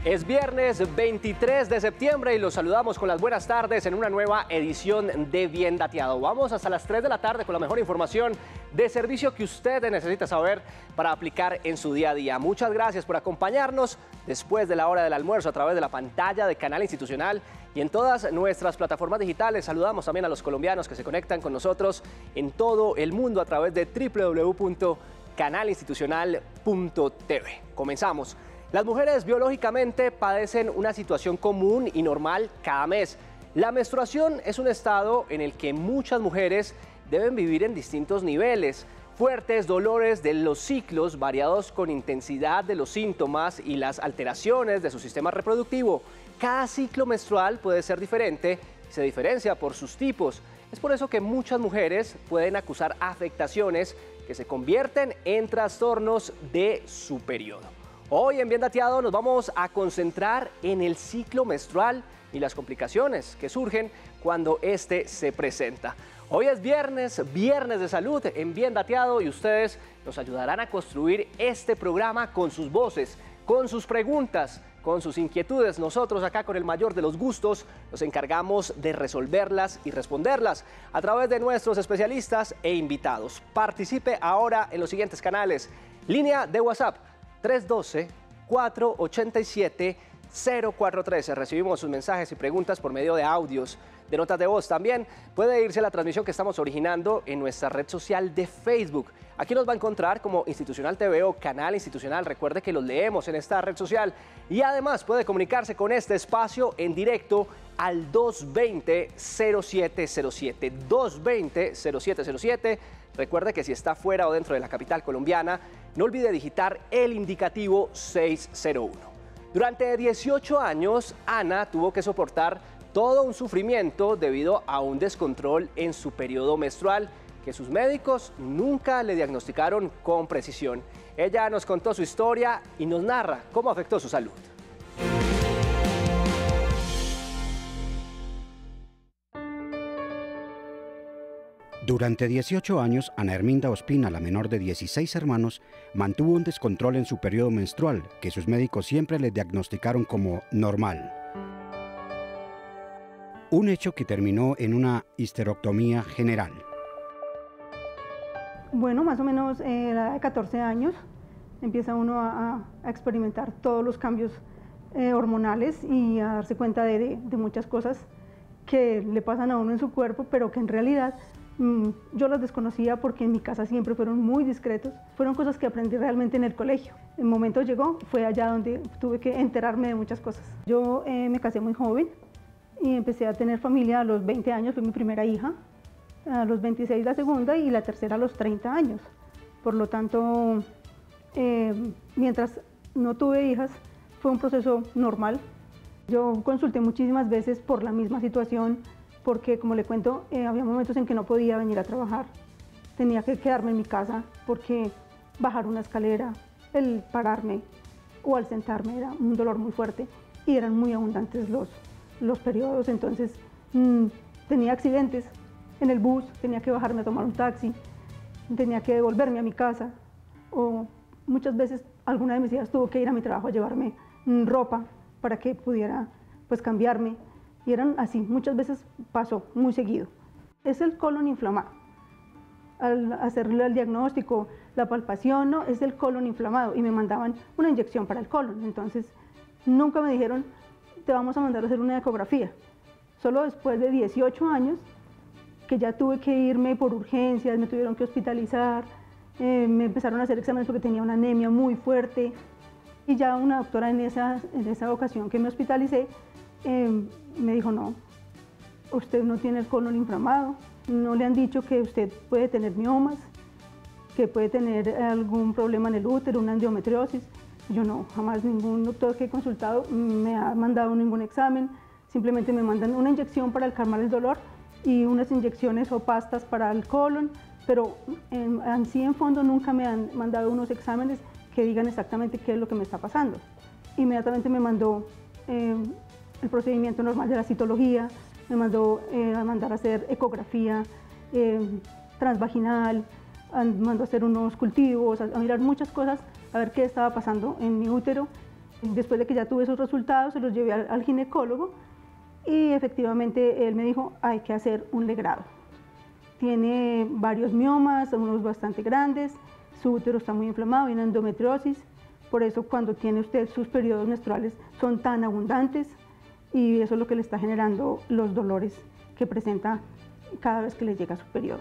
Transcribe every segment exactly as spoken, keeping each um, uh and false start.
Es viernes veintitrés de septiembre y los saludamos con las buenas tardes en una nueva edición de Bien Dateado. Vamos hasta las tres de la tarde con la mejor información de servicio que usted necesita saber para aplicar en su día a día. Muchas gracias por acompañarnos después de la hora del almuerzo a través de la pantalla de Canal Institucional y en todas nuestras plataformas digitales. Saludamos también a los colombianos que se conectan con nosotros en todo el mundo a través de w w w punto canal institucional punto t v. Comenzamos. Las mujeres biológicamente padecen una situación común y normal cada mes. La menstruación es un estado en el que muchas mujeres deben vivir en distintos niveles. Fuertes dolores de los ciclos, variados con intensidad de los síntomas y las alteraciones de su sistema reproductivo. Cada ciclo menstrual puede ser diferente y se diferencia por sus tipos. Es por eso que muchas mujeres pueden acusar afectaciones que se convierten en trastornos de su periodo. Hoy en Bien Dateado nos vamos a concentrar en el ciclo menstrual y las complicaciones que surgen cuando este se presenta. Hoy es viernes, viernes de salud en Bien Dateado y ustedes nos ayudarán a construir este programa con sus voces, con sus preguntas, con sus inquietudes. Nosotros acá con el mayor de los gustos nos encargamos de resolverlas y responderlas a través de nuestros especialistas e invitados. Participe ahora en los siguientes canales. Línea de WhatsApp tres uno dos, cuatro ocho siete, cero cuatro uno tres. Recibimos sus mensajes y preguntas por medio de audios, de notas de voz. También puede irse a la transmisión que estamos originando en nuestra red social de Facebook. Aquí nos va a encontrar como Institucional T V o Canal Institucional. Recuerde que los leemos en esta red social. Y además puede comunicarse con este espacio en directo al dos dos cero, cero siete cero siete. dos dos cero, cero siete cero siete. Recuerde que si está fuera o dentro de la capital colombiana, no olvide digitar el indicativo seis cero uno. Durante dieciocho años, Ana tuvo que soportar todo un sufrimiento debido a un descontrol en su periodo menstrual que sus médicos nunca le diagnosticaron con precisión. Ella nos contó su historia y nos narra cómo afectó su salud. Durante dieciocho años, Ana Herminda Ospina, la menor de dieciséis hermanos, mantuvo un descontrol en su periodo menstrual que sus médicos siempre le diagnosticaron como normal. Un hecho que terminó en una histerectomía general. Bueno, más o menos eh, a la edad de catorce años empieza uno a, a experimentar todos los cambios eh, hormonales y a darse cuenta de, de, de muchas cosas que le pasan a uno en su cuerpo, pero que en realidad mmm, yo las desconocía porque en mi casa siempre fueron muy discretos. Fueron cosas que aprendí realmente en el colegio. El momento llegó, fue allá donde tuve que enterarme de muchas cosas. Yo eh, me casé muy joven y empecé a tener familia a los veinte años, fue mi primera hija. A los veintiséis la segunda y la tercera a los treinta años. Por lo tanto, eh, mientras no tuve hijas, fue un proceso normal. Yo consulté muchísimas veces por la misma situación, porque como le cuento, eh, había momentos en que no podía venir a trabajar. Tenía que quedarme en mi casa porque bajar una escalera, el pararme o al sentarme era un dolor muy fuerte y eran muy abundantes los, los periodos, entonces mmm, tenía accidentes. En el bus, tenía que bajarme a tomar un taxi, tenía que devolverme a mi casa, o muchas veces alguna de mis hijas tuvo que ir a mi trabajo a llevarme ropa para que pudiera pues cambiarme, y eran así, muchas veces pasó, muy seguido. Es el colon inflamado. Al hacerle el diagnóstico, la palpación, no, es el colon inflamado, y me mandaban una inyección para el colon, entonces nunca me dijeron, te vamos a mandar a hacer una ecografía. Solo después de dieciocho años, que ya tuve que irme por urgencias, me tuvieron que hospitalizar, eh, me empezaron a hacer exámenes porque tenía una anemia muy fuerte y ya una doctora en esa, en esa ocasión que me hospitalicé eh, me dijo, no, usted no tiene el colon inflamado, no le han dicho que usted puede tener miomas, que puede tener algún problema en el útero, una endometriosis. Yo no, jamás ningún doctor que he consultado me ha mandado ningún examen, simplemente me mandan una inyección para calmar el dolor y unas inyecciones o pastas para el colon, pero en, en sí en fondo nunca me han mandado unos exámenes que digan exactamente qué es lo que me está pasando. Inmediatamente me mandó eh, el procedimiento normal de la citología, me mandó eh, a mandar a hacer ecografía eh, transvaginal, mandó a hacer unos cultivos, a, a mirar muchas cosas, a ver qué estaba pasando en mi útero, Después de que ya tuve esos resultados, se los llevé al, al ginecólogo y efectivamente él me dijo, hay que hacer un legrado. Tiene varios miomas, unos bastante grandes, su útero está muy inflamado, tiene endometriosis, por eso cuando tiene usted sus periodos menstruales son tan abundantes y eso es lo que le está generando los dolores que presenta cada vez que le llega su periodo.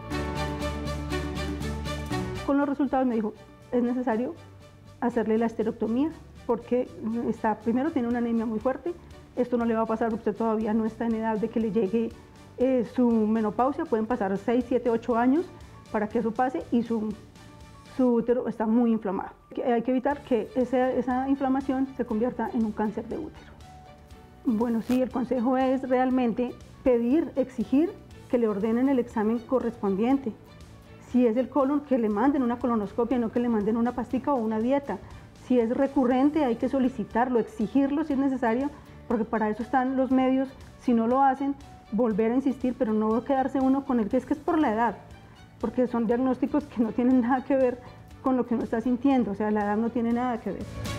Con los resultados me dijo, es necesario hacerle la esterectomía porque está, primero tiene una anemia muy fuerte, esto no le va a pasar porque usted todavía no está en edad de que le llegue eh, su menopausia, pueden pasar seis, siete, ocho años para que eso pase y su, su útero está muy inflamado. Hay que evitar que ese, esa inflamación se convierta en un cáncer de útero. Bueno, sí, el consejo es realmente pedir, exigir que le ordenen el examen correspondiente. Si es el colon, que le manden una colonoscopia, no que le manden una pastica o una dieta. Si es recurrente, hay que solicitarlo, exigirlo si es necesario, porque para eso están los medios. Si no lo hacen, volver a insistir, pero no quedarse uno con el que es que es por la edad, porque son diagnósticos que no tienen nada que ver con lo que uno está sintiendo, o sea, la edad no tiene nada que ver.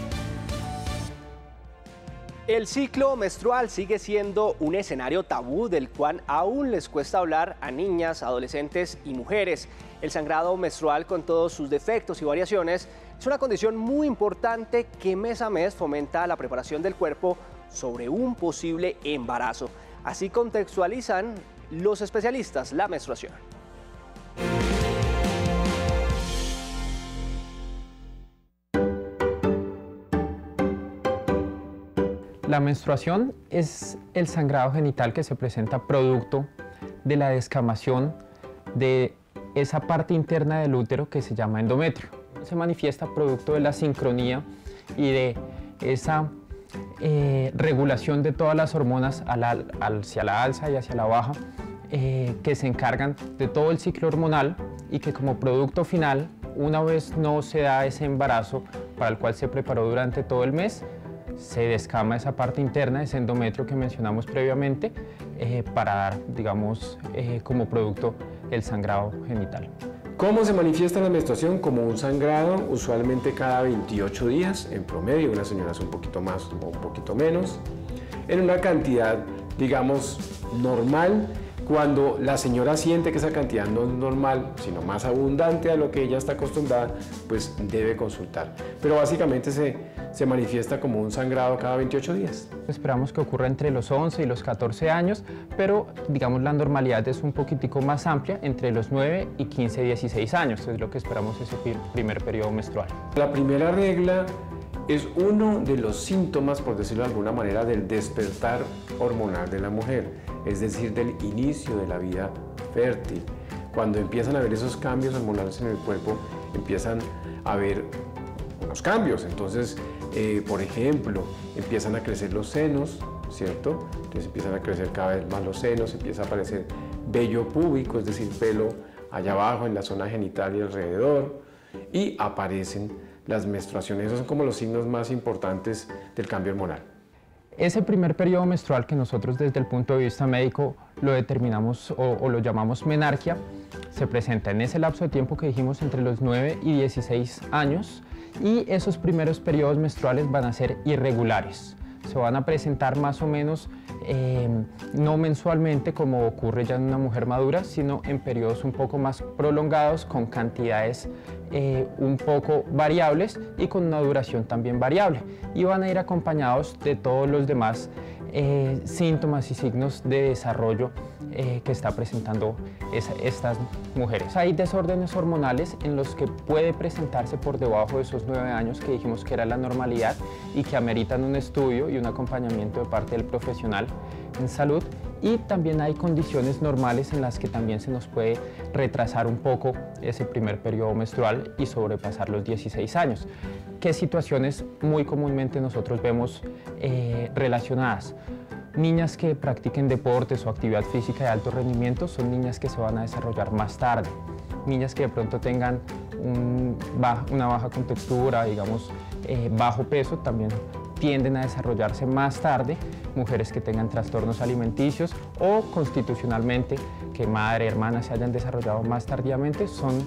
El ciclo menstrual sigue siendo un escenario tabú del cual aún les cuesta hablar a niñas, adolescentes y mujeres. El sangrado menstrual, con todos sus defectos y variaciones, es una condición muy importante que mes a mes fomenta la preparación del cuerpo sobre un posible embarazo. Así contextualizan los especialistas la menstruación. La menstruación es el sangrado genital que se presenta producto de la descamación de esa parte interna del útero que se llama endometrio. Se manifiesta producto de la sincronía y de esa eh, regulación de todas las hormonas a la, hacia la alza y hacia la baja eh, que se encargan de todo el ciclo hormonal y que como producto final, una vez no se da ese embarazo para el cual se preparó durante todo el mes, se descama esa parte interna, ese endometrio que mencionamos previamente, eh, para dar, digamos, eh, como producto el sangrado genital. ¿Cómo se manifiesta la menstruación? Como un sangrado, usualmente cada veintiocho días, en promedio, unas señoras un poquito más o un poquito menos, en una cantidad, digamos, normal. Cuando la señora siente que esa cantidad no es normal, sino más abundante a lo que ella está acostumbrada, pues debe consultar. Pero básicamente se, se manifiesta como un sangrado cada veintiocho días. Esperamos que ocurra entre los once y los catorce años, pero digamos la normalidad es un poquitico más amplia, entre los nueve y quince, dieciséis años, es lo que esperamos ese primer periodo menstrual. La primera regla es uno de los síntomas, por decirlo de alguna manera, del despertar hormonal de la mujer, es decir, del inicio de la vida fértil. Cuando empiezan a haber esos cambios hormonales en el cuerpo, empiezan a haber unos cambios. Entonces, eh, por ejemplo, empiezan a crecer los senos, ¿cierto? Entonces empiezan a crecer cada vez más los senos, empieza a aparecer vello púbico, es decir, pelo allá abajo en la zona genital y alrededor, y aparecen las menstruaciones. Esos son como los signos más importantes del cambio hormonal. Ese primer periodo menstrual que nosotros desde el punto de vista médico lo determinamos o, o lo llamamos menarquia, se presenta en ese lapso de tiempo que dijimos entre los nueve y dieciséis años, y esos primeros periodos menstruales van a ser irregulares. Se van a presentar más o menos eh, no mensualmente como ocurre ya en una mujer madura, sino en periodos un poco más prolongados con cantidades eh, un poco variables y con una duración también variable, y van a ir acompañados de todos los demás eh, síntomas y signos de desarrollo eh, que está presentando esa, estas mujeres. Hay desórdenes hormonales en los que puede presentarse por debajo de esos nueve años que dijimos que era la normalidad y que ameritan un estudio y un acompañamiento de parte del profesional en salud, y también hay condiciones normales en las que también se nos puede retrasar un poco ese primer periodo menstrual y sobrepasar los dieciséis años. ¿Qué situaciones muy comúnmente nosotros vemos eh, relacionadas? Niñas que practiquen deportes o actividad física de alto rendimiento son niñas que se van a desarrollar más tarde. Niñas que de pronto tengan un, una baja contextura, digamos, eh, bajo peso, también tienden a desarrollarse más tarde. Mujeres que tengan trastornos alimenticios o constitucionalmente que madre, hermana se hayan desarrollado más tardíamente son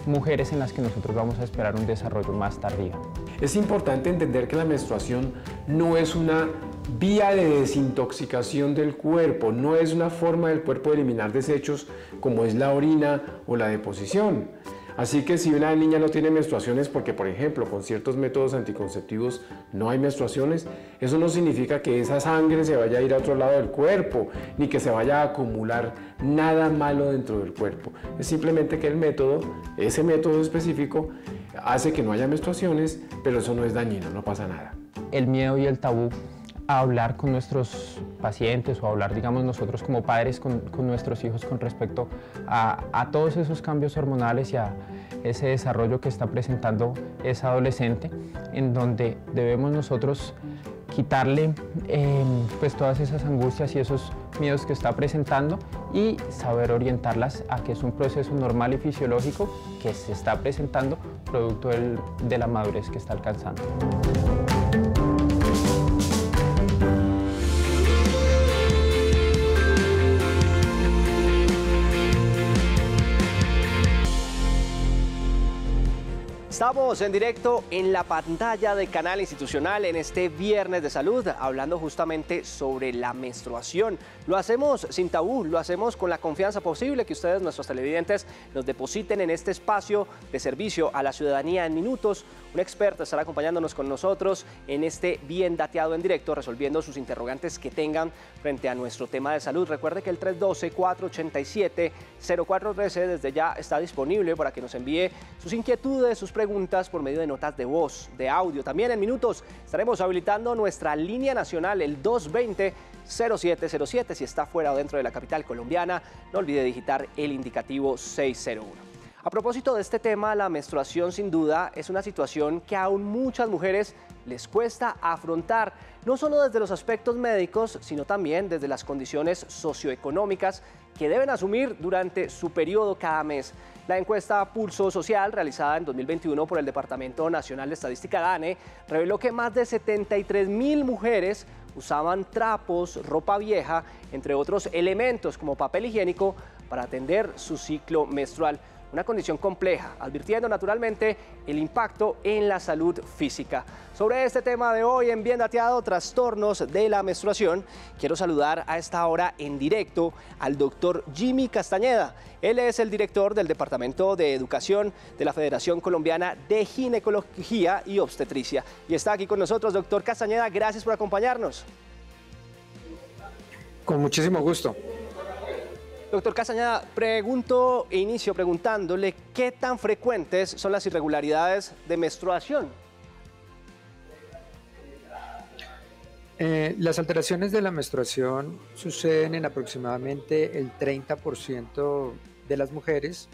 mujeres en las que nosotros vamos a esperar un desarrollo más tardío. Es importante entender que la menstruación no es una vía de desintoxicación del cuerpo, no es una forma del cuerpo de eliminar desechos como es la orina o la deposición. Así que si una niña no tiene menstruaciones porque, por ejemplo, con ciertos métodos anticonceptivos no hay menstruaciones, eso no significa que esa sangre se vaya a ir a otro lado del cuerpo, ni que se vaya a acumular nada malo dentro del cuerpo. Es simplemente que el método, ese método específico, hace que no haya menstruaciones, pero eso no es dañino, no pasa nada. El miedo y el tabú a hablar con nuestros pacientes o a hablar, digamos, nosotros como padres con, con nuestros hijos con respecto a, a todos esos cambios hormonales y a ese desarrollo que está presentando esa adolescente, en donde debemos nosotros quitarle eh, pues todas esas angustias y esos miedos que está presentando y saber orientarlas a que es un proceso normal y fisiológico que se está presentando producto del, de la madurez que está alcanzando. Estamos en directo en la pantalla de Canal Institucional en este Viernes de Salud, hablando justamente sobre la menstruación. Lo hacemos sin tabú, lo hacemos con la confianza posible que ustedes, nuestros televidentes, nos depositen en este espacio de servicio a la ciudadanía en minutos. Un experto estará acompañándonos con nosotros en este Bien Dateado en directo, resolviendo sus interrogantes que tengan frente a nuestro tema de salud. Recuerde que el tres uno dos, cuatro ocho siete, cero cuatro uno tres desde ya está disponible para que nos envíe sus inquietudes, sus preguntas por medio de notas de voz, de audio. También en minutos estaremos habilitando nuestra línea nacional, el dos dos cero, cero siete cero siete. Si está fuera o dentro de la capital colombiana, no olvide digitar el indicativo seis cero uno. A propósito de este tema, la menstruación sin duda es una situación que aún muchas mujeres les cuesta afrontar, no solo desde los aspectos médicos, sino también desde las condiciones socioeconómicas que deben asumir durante su periodo cada mes. La encuesta Pulso Social, realizada en dos mil veintiuno por el Departamento Nacional de Estadística DANE, reveló que más de setenta y tres mil mujeres usaban trapos, ropa vieja, entre otros elementos como papel higiénico, para atender su ciclo menstrual. Una condición compleja, advirtiendo naturalmente el impacto en la salud física. Sobre este tema de hoy en Bien Dateado, trastornos de la menstruación, quiero saludar a esta hora en directo al doctor Jimmy Castañeda. Él es el director del Departamento de Educación de la Federación Colombiana de Ginecología y Obstetricia. Y está aquí con nosotros, doctor Castañeda, gracias por acompañarnos. Con muchísimo gusto. Doctor Castañeda, pregunto e inicio preguntándole qué tan frecuentes son las irregularidades de menstruación. Eh, las alteraciones de la menstruación suceden en aproximadamente el treinta por ciento de las mujeres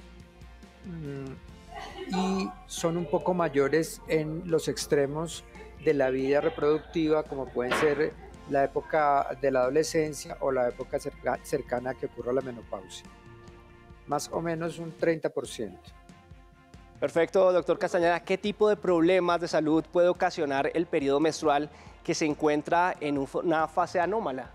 mmm, y son un poco mayores en los extremos de la vida reproductiva, como pueden ser la época de la adolescencia o la época cerca, cercana que ocurre a la menopausia. Más o menos un treinta por ciento. Perfecto, doctor Castañeda. ¿Qué tipo de problemas de salud puede ocasionar el periodo menstrual que se encuentra en un, una fase anómala?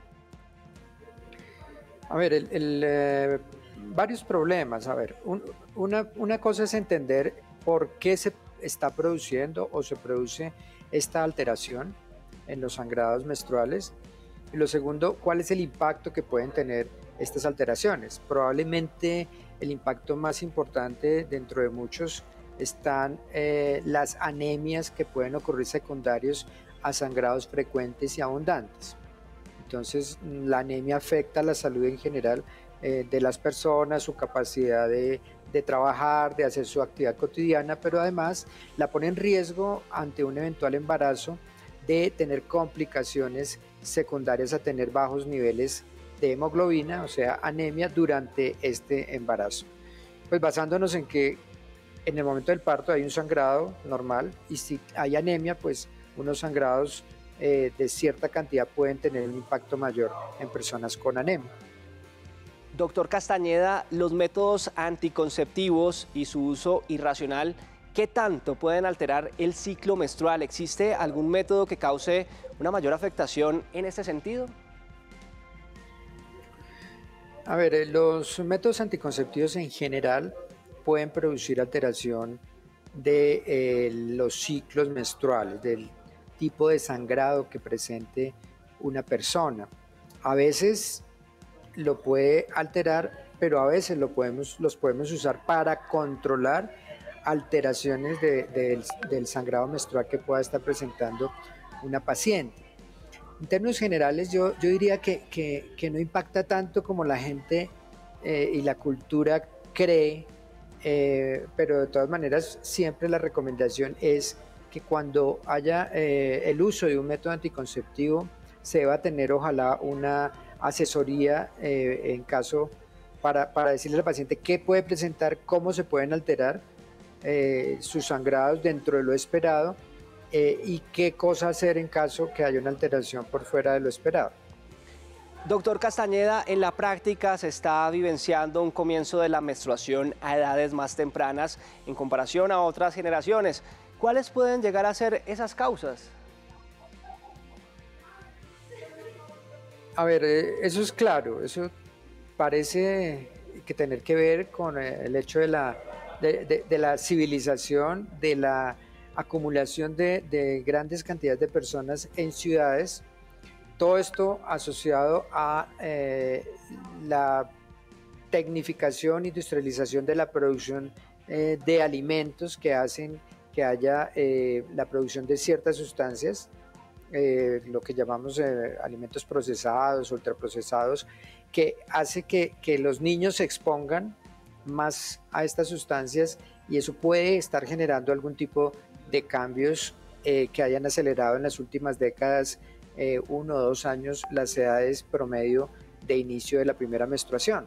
A ver, el, el, eh, varios problemas. A ver, un, una, una cosa es entender por qué se está produciendo o se produce esta alteración en los sangrados menstruales, y lo segundo, cuál es el impacto que pueden tener estas alteraciones. Probablemente el impacto más importante dentro de muchos están eh, las anemias que pueden ocurrir secundarios a sangrados frecuentes y abundantes. Entonces la anemia afecta la salud en general eh, de las personas, su capacidad de, de trabajar, de hacer su actividad cotidiana, pero además la pone en riesgo ante un eventual embarazo de tener complicaciones secundarias a tener bajos niveles de hemoglobina, o sea, anemia durante este embarazo. Pues basándonos en que en el momento del parto hay un sangrado normal y si hay anemia, pues unos sangrados eh, de cierta cantidad pueden tener un impacto mayor en personas con anemia. Doctor Castañeda, los métodos anticonceptivos y su uso irracional, ¿qué tanto pueden alterar el ciclo menstrual? ¿Existe algún método que cause una mayor afectación en este sentido? A ver, los métodos anticonceptivos en general pueden producir alteración de eh, los ciclos menstruales, del tipo de sangrado que presente una persona. A veces lo puede alterar, pero a veces lo podemos, los podemos usar para controlar alteraciones de, de, del, del sangrado menstrual que pueda estar presentando una paciente. En términos generales, yo, yo diría que, que, que no impacta tanto como la gente eh, y la cultura cree, eh, pero de todas maneras siempre la recomendación es que cuando haya eh, el uso de un método anticonceptivo se va a tener ojalá una asesoría eh, en caso para, para decirle al paciente qué puede presentar, cómo se pueden alterar eh, sus sangrados dentro de lo esperado eh, y qué cosa hacer en caso que haya una alteración por fuera de lo esperado. Doctor Castañeda, en la práctica se está vivenciando un comienzo de la menstruación a edades más tempranas en comparación a otras generaciones. ¿Cuáles pueden llegar a ser esas causas? A ver, eso es claro, eso parece que tener que ver con el hecho de la, de, de, de la civilización, de la acumulación de, de grandes cantidades de personas en ciudades, todo esto asociado a eh, la tecnificación, industrialización de la producción eh, de alimentos que hacen que haya eh, la producción de ciertas sustancias, eh, lo que llamamos eh, alimentos procesados, ultraprocesados, que hace que, que los niños se expongan más a estas sustancias y eso puede estar generando algún tipo de cambios eh, que hayan acelerado en las últimas décadas, eh, uno o dos años, las edades promedio de inicio de la primera menstruación.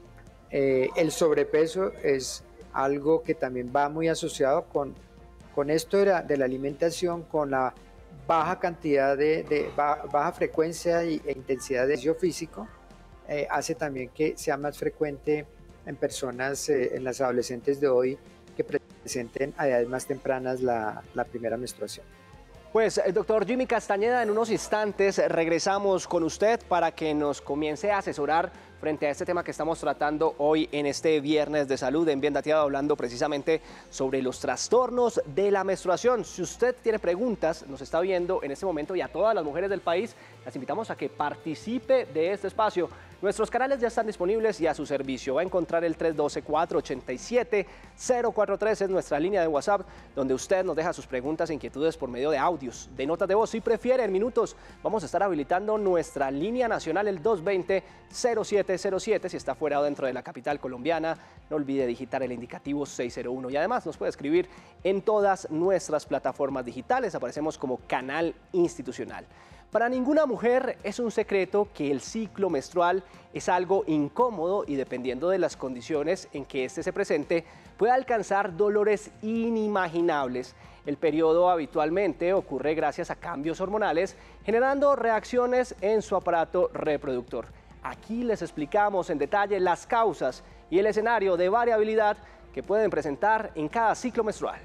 Eh, el sobrepeso es algo que también va muy asociado con Con esto de la, de la alimentación, con la baja cantidad de, de baja, baja frecuencia e intensidad de ejercicio físico, eh, hace también que sea más frecuente en personas, eh, en las adolescentes de hoy, que presenten a edades más tempranas la, la primera menstruación. Pues, doctor Jimmy Castañeda, en unos instantes regresamos con usted para que nos comience a asesorar frente a este tema que estamos tratando hoy en este viernes de salud en Bien Dateado, hablando precisamente sobre los trastornos de la menstruación. Si usted tiene preguntas, nos está viendo en este momento y a todas las mujeres del país, las invitamos a que participe de este espacio. Nuestros canales ya están disponibles y a su servicio. Va a encontrar el tres uno dos, cuatro ocho siete, cero cuatro tres, es nuestra línea de WhatsApp, donde usted nos deja sus preguntas e inquietudes por medio de audios, de notas de voz. Si prefiere, en minutos vamos a estar habilitando nuestra línea nacional, el dos dos cero, cero siete cero siete. Si está fuera o dentro de la capital colombiana, no olvide digitar el indicativo seis cero uno. Y además nos puede escribir en todas nuestras plataformas digitales. Aparecemos como Canal Institucional. Para ninguna mujer es un secreto que el ciclo menstrual es algo incómodo y dependiendo de las condiciones en que éste se presente, puede alcanzar dolores inimaginables. El periodo habitualmente ocurre gracias a cambios hormonales, generando reacciones en su aparato reproductor. Aquí les explicamos en detalle las causas y el escenario de variabilidad que pueden presentar en cada ciclo menstrual.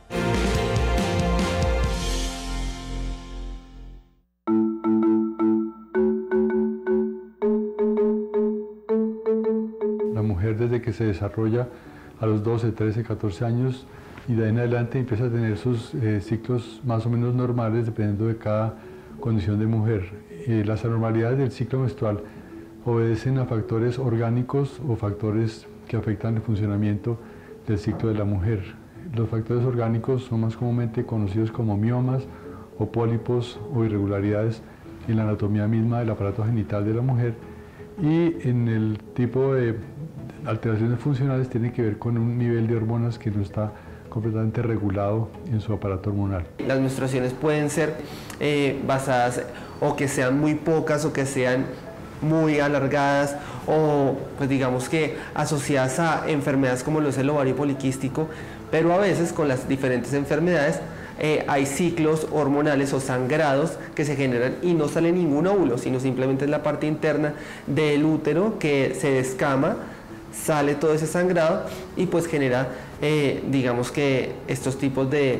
Desde que se desarrolla a los doce, trece, catorce años y de ahí en adelante empieza a tener sus eh, ciclos más o menos normales dependiendo de cada condición de mujer. Eh, las anormalidades del ciclo menstrual obedecen a factores orgánicos o factores que afectan el funcionamiento del ciclo de la mujer. Los factores orgánicos son más comúnmente conocidos como miomas o pólipos o irregularidades en la anatomía misma del aparato genital de la mujer, y en el tipo de alteraciones funcionales tiene que ver con un nivel de hormonas que no está completamente regulado en su aparato hormonal. Las menstruaciones pueden ser eh, basadas o que sean muy pocas o que sean muy alargadas o pues digamos que asociadas a enfermedades como lo es el ovario poliquístico, pero a veces con las diferentes enfermedades eh, hay ciclos hormonales o sangrados que se generan y no sale ningún óvulo, sino simplemente es la parte interna del útero que se descama, sale todo ese sangrado y pues genera, eh, digamos que estos tipos de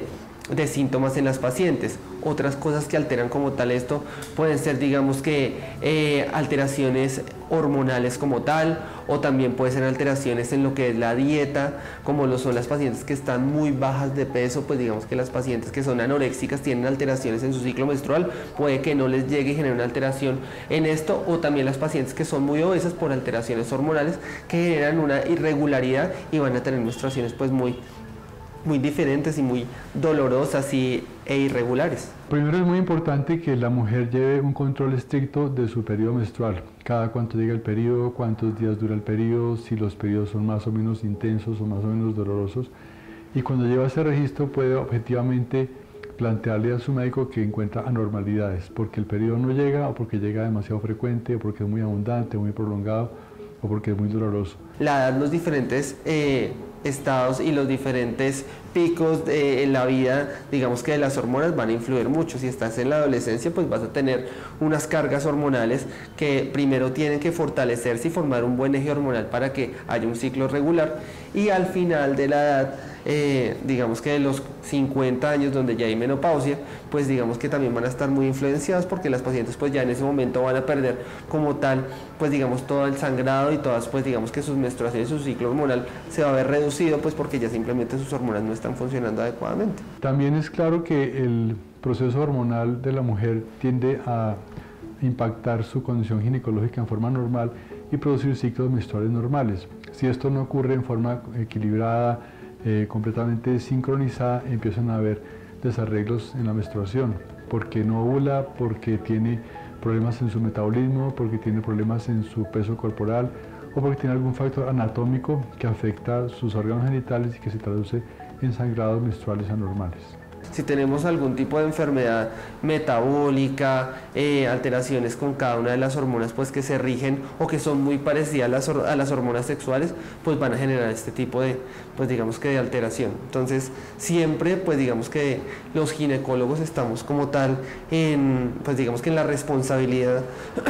de síntomas en las pacientes. Otras cosas que alteran como tal esto pueden ser, digamos que eh, alteraciones hormonales como tal, o también puede ser alteraciones en lo que es la dieta, como lo son las pacientes que están muy bajas de peso, pues digamos que las pacientes que son anoréxicas tienen alteraciones en su ciclo menstrual, puede que no les llegue y genere una alteración en esto, o también las pacientes que son muy obesas por alteraciones hormonales que generan una irregularidad y van a tener menstruaciones pues muy muy diferentes y muy dolorosas y, e irregulares. Primero es muy importante que la mujer lleve un control estricto de su periodo menstrual. Cada cuánto llega el periodo, cuántos días dura el periodo, si los periodos son más o menos intensos o más o menos dolorosos. Y cuando lleva ese registro puede objetivamente plantearle a su médico que encuentra anormalidades, porque el periodo no llega o porque llega demasiado frecuente o porque es muy abundante, muy prolongado o porque es muy doloroso. La edad, los diferentes eh, estados y los diferentes picos eh, en la vida, digamos que de las hormonas van a influir mucho. Si estás en la adolescencia, pues vas a tener unas cargas hormonales que primero tienen que fortalecerse y formar un buen eje hormonal para que haya un ciclo regular, y al final de la edad, eh, digamos que de los cincuenta años donde ya hay menopausia, pues digamos que también van a estar muy influenciadas porque las pacientes pues ya en ese momento van a perder como tal, pues digamos todo el sangrado y todas pues digamos que sus menstruaciones, su ciclo hormonal se va a ver reducido pues porque ya simplemente sus hormonas no están funcionando adecuadamente. También es claro que el proceso hormonal de la mujer tiende a impactar su condición ginecológica en forma normal y producir ciclos menstruales normales. Si esto no ocurre en forma equilibrada, eh, completamente sincronizada, empiezan a haber desarreglos en la menstruación, porque no ovula, porque tiene problemas en su metabolismo, porque tiene problemas en su peso corporal o porque tiene algún factor anatómico que afecta sus órganos genitales y que se traduce en sangrados menstruales anormales. Si tenemos algún tipo de enfermedad metabólica, eh, alteraciones con cada una de las hormonas pues que se rigen o que son muy parecidas a las, a las hormonas sexuales, pues van a generar este tipo de, pues digamos que de alteración. Entonces siempre pues digamos que los ginecólogos estamos como tal en, pues digamos que en la responsabilidad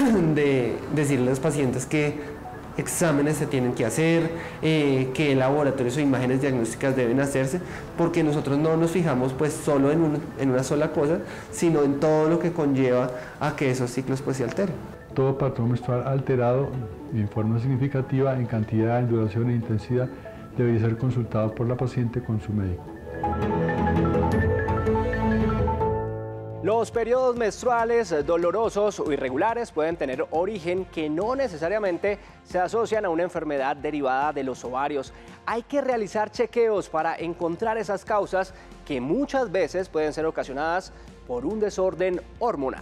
de decirle a los pacientes que exámenes se tienen que hacer, eh, qué laboratorios o imágenes diagnósticas deben hacerse, porque nosotros no nos fijamos pues solo en, un, en una sola cosa, sino en todo lo que conlleva a que esos ciclos pues se alteren. Todo patrón menstrual alterado en forma significativa en cantidad, en duración e intensidad debería ser consultado por la paciente con su médico. Los periodos menstruales dolorosos o irregulares pueden tener origen que no necesariamente se asocian a una enfermedad derivada de los ovarios. Hay que realizar chequeos para encontrar esas causas que muchas veces pueden ser ocasionadas por un desorden hormonal.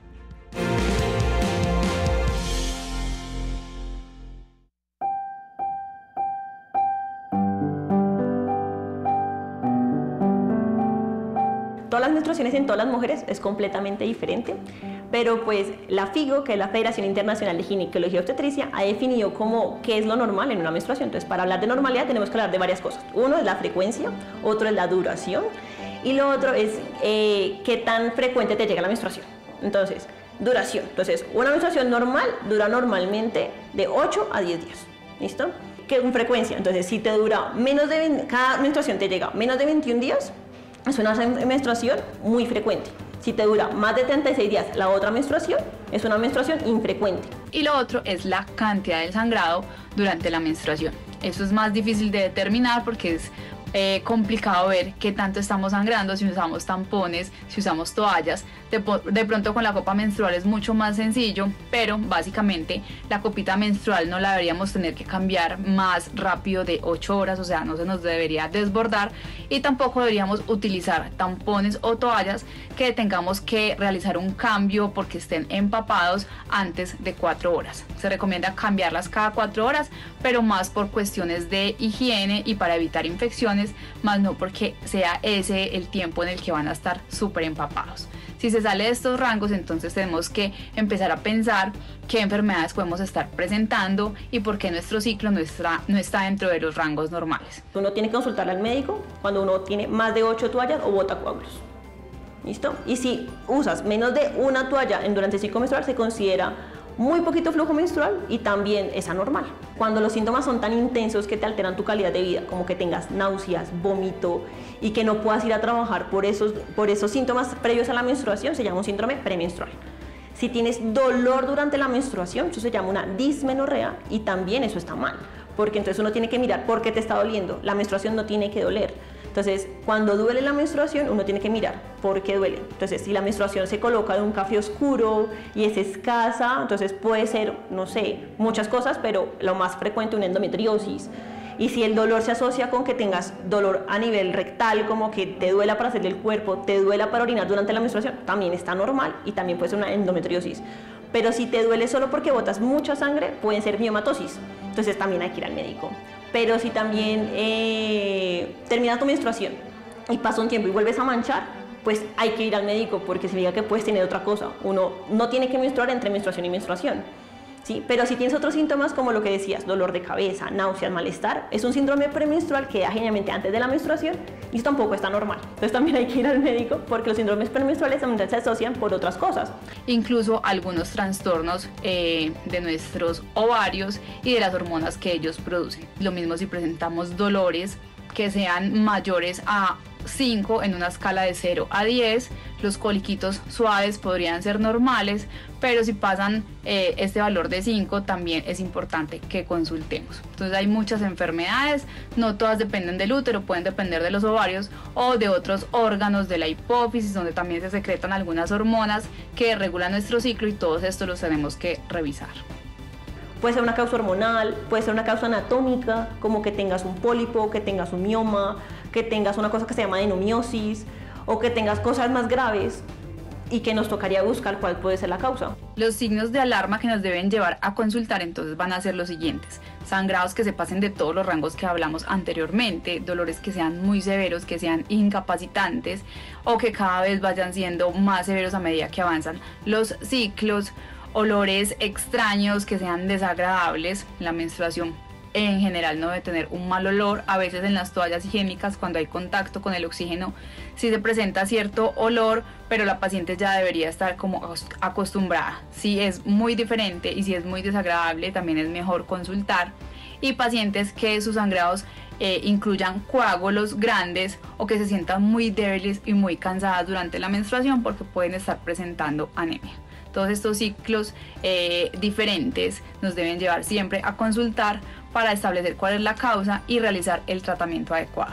Todas las menstruaciones en todas las mujeres es completamente diferente, pero pues la FIGO, que es la Federación Internacional de Ginecología y Obstetricia, ha definido como qué es lo normal en una menstruación. Entonces, para hablar de normalidad tenemos que hablar de varias cosas. Uno es la frecuencia, otro es la duración y lo otro es eh, qué tan frecuente te llega la menstruación. Entonces, duración. Entonces, una menstruación normal dura normalmente de ocho a diez días. ¿Listo? ¿Qué con frecuencia? Entonces, si te dura menos de veinte, cada menstruación te llega menos de veintiún días, es una menstruación muy frecuente. Si te dura más de treinta y seis días la otra menstruación, es una menstruación infrecuente. Y lo otro es la cantidad del sangrado durante la menstruación. Eso es más difícil de determinar porque es eh, complicado ver qué tanto estamos sangrando, si usamos tampones, si usamos toallas. De, de pronto con la copa menstrual es mucho más sencillo, pero básicamente la copita menstrual no la deberíamos tener que cambiar más rápido de ocho horas, o sea, no se nos debería desbordar, y tampoco deberíamos utilizar tampones o toallas que tengamos que realizar un cambio porque estén empapados antes de cuatro horas. Se recomienda cambiarlas cada cuatro horas, pero más por cuestiones de higiene y para evitar infecciones, más no porque sea ese el tiempo en el que van a estar súper empapados. Si se sale de estos rangos, entonces tenemos que empezar a pensar qué enfermedades podemos estar presentando y por qué nuestro ciclo no está, no está dentro de los rangos normales. Uno tiene que consultar al médico cuando uno tiene más de ocho toallas o bota coágulos. ¿Listo? Y si usas menos de una toalla en durante el ciclo menstrual, se considera muy poquito flujo menstrual y también es anormal. Cuando los síntomas son tan intensos que te alteran tu calidad de vida, como que tengas náuseas, vómito y que no puedas ir a trabajar por esos, por esos síntomas previos a la menstruación, se llama un síndrome premenstrual. Si tienes dolor durante la menstruación, eso se llama una dismenorrea y también eso está mal, porque entonces uno tiene que mirar por qué te está doliendo. La menstruación no tiene que doler. Entonces, cuando duele la menstruación, uno tiene que mirar por qué duele. Entonces, si la menstruación se coloca de un café oscuro y es escasa, entonces puede ser, no sé, muchas cosas, pero lo más frecuente, una endometriosis. Y si el dolor se asocia con que tengas dolor a nivel rectal, como que te duela para hacer el cuerpo, te duela para orinar durante la menstruación, también está normal y también puede ser una endometriosis. Pero si te duele solo porque botas mucha sangre, pueden ser miomatosis. Entonces, también hay que ir al médico. Pero si también eh, termina tu menstruación y pasa un tiempo y vuelves a manchar, pues hay que ir al médico porque significa que puedes tener otra cosa. Uno no tiene que menstruar entre menstruación y menstruación, ¿sí? Pero si tienes otros síntomas como lo que decías, dolor de cabeza, náuseas, malestar, es un síndrome premenstrual que da generalmente antes de la menstruación y eso tampoco está normal. Entonces también hay que ir al médico porque los síndromes premenstruales también se asocian por otras cosas. Incluso algunos trastornos eh, de nuestros ovarios y de las hormonas que ellos producen. Lo mismo si presentamos dolores que sean mayores a cinco en una escala de cero a diez, los coliquitos suaves podrían ser normales, pero si pasan eh, este valor de cinco también es importante que consultemos. Entonces hay muchas enfermedades, no todas dependen del útero, pueden depender de los ovarios o de otros órganos de la hipófisis, donde también se secretan algunas hormonas que regulan nuestro ciclo y todos estos los tenemos que revisar. Puede ser una causa hormonal, puede ser una causa anatómica, como que tengas un pólipo, que tengas un mioma, que tengas una cosa que se llama adenomiosis o que tengas cosas más graves y que nos tocaría buscar cuál puede ser la causa. Los signos de alarma que nos deben llevar a consultar entonces van a ser los siguientes: sangrados que se pasen de todos los rangos que hablamos anteriormente, dolores que sean muy severos, que sean incapacitantes o que cada vez vayan siendo más severos a medida que avanzan los ciclos, olores extraños que sean desagradables. La menstruación en general no debe tener un mal olor. A veces en las toallas higiénicas, cuando hay contacto con el oxígeno, sí se presenta cierto olor, pero la paciente ya debería estar como acostumbrada. Si es muy diferente y si es muy desagradable, también es mejor consultar. Y pacientes que sus sangrados eh, incluyan coágulos grandes o que se sientan muy débiles y muy cansadas durante la menstruación porque pueden estar presentando anemia. Todos estos ciclos eh, diferentes nos deben llevar siempre a consultar para establecer cuál es la causa y realizar el tratamiento adecuado.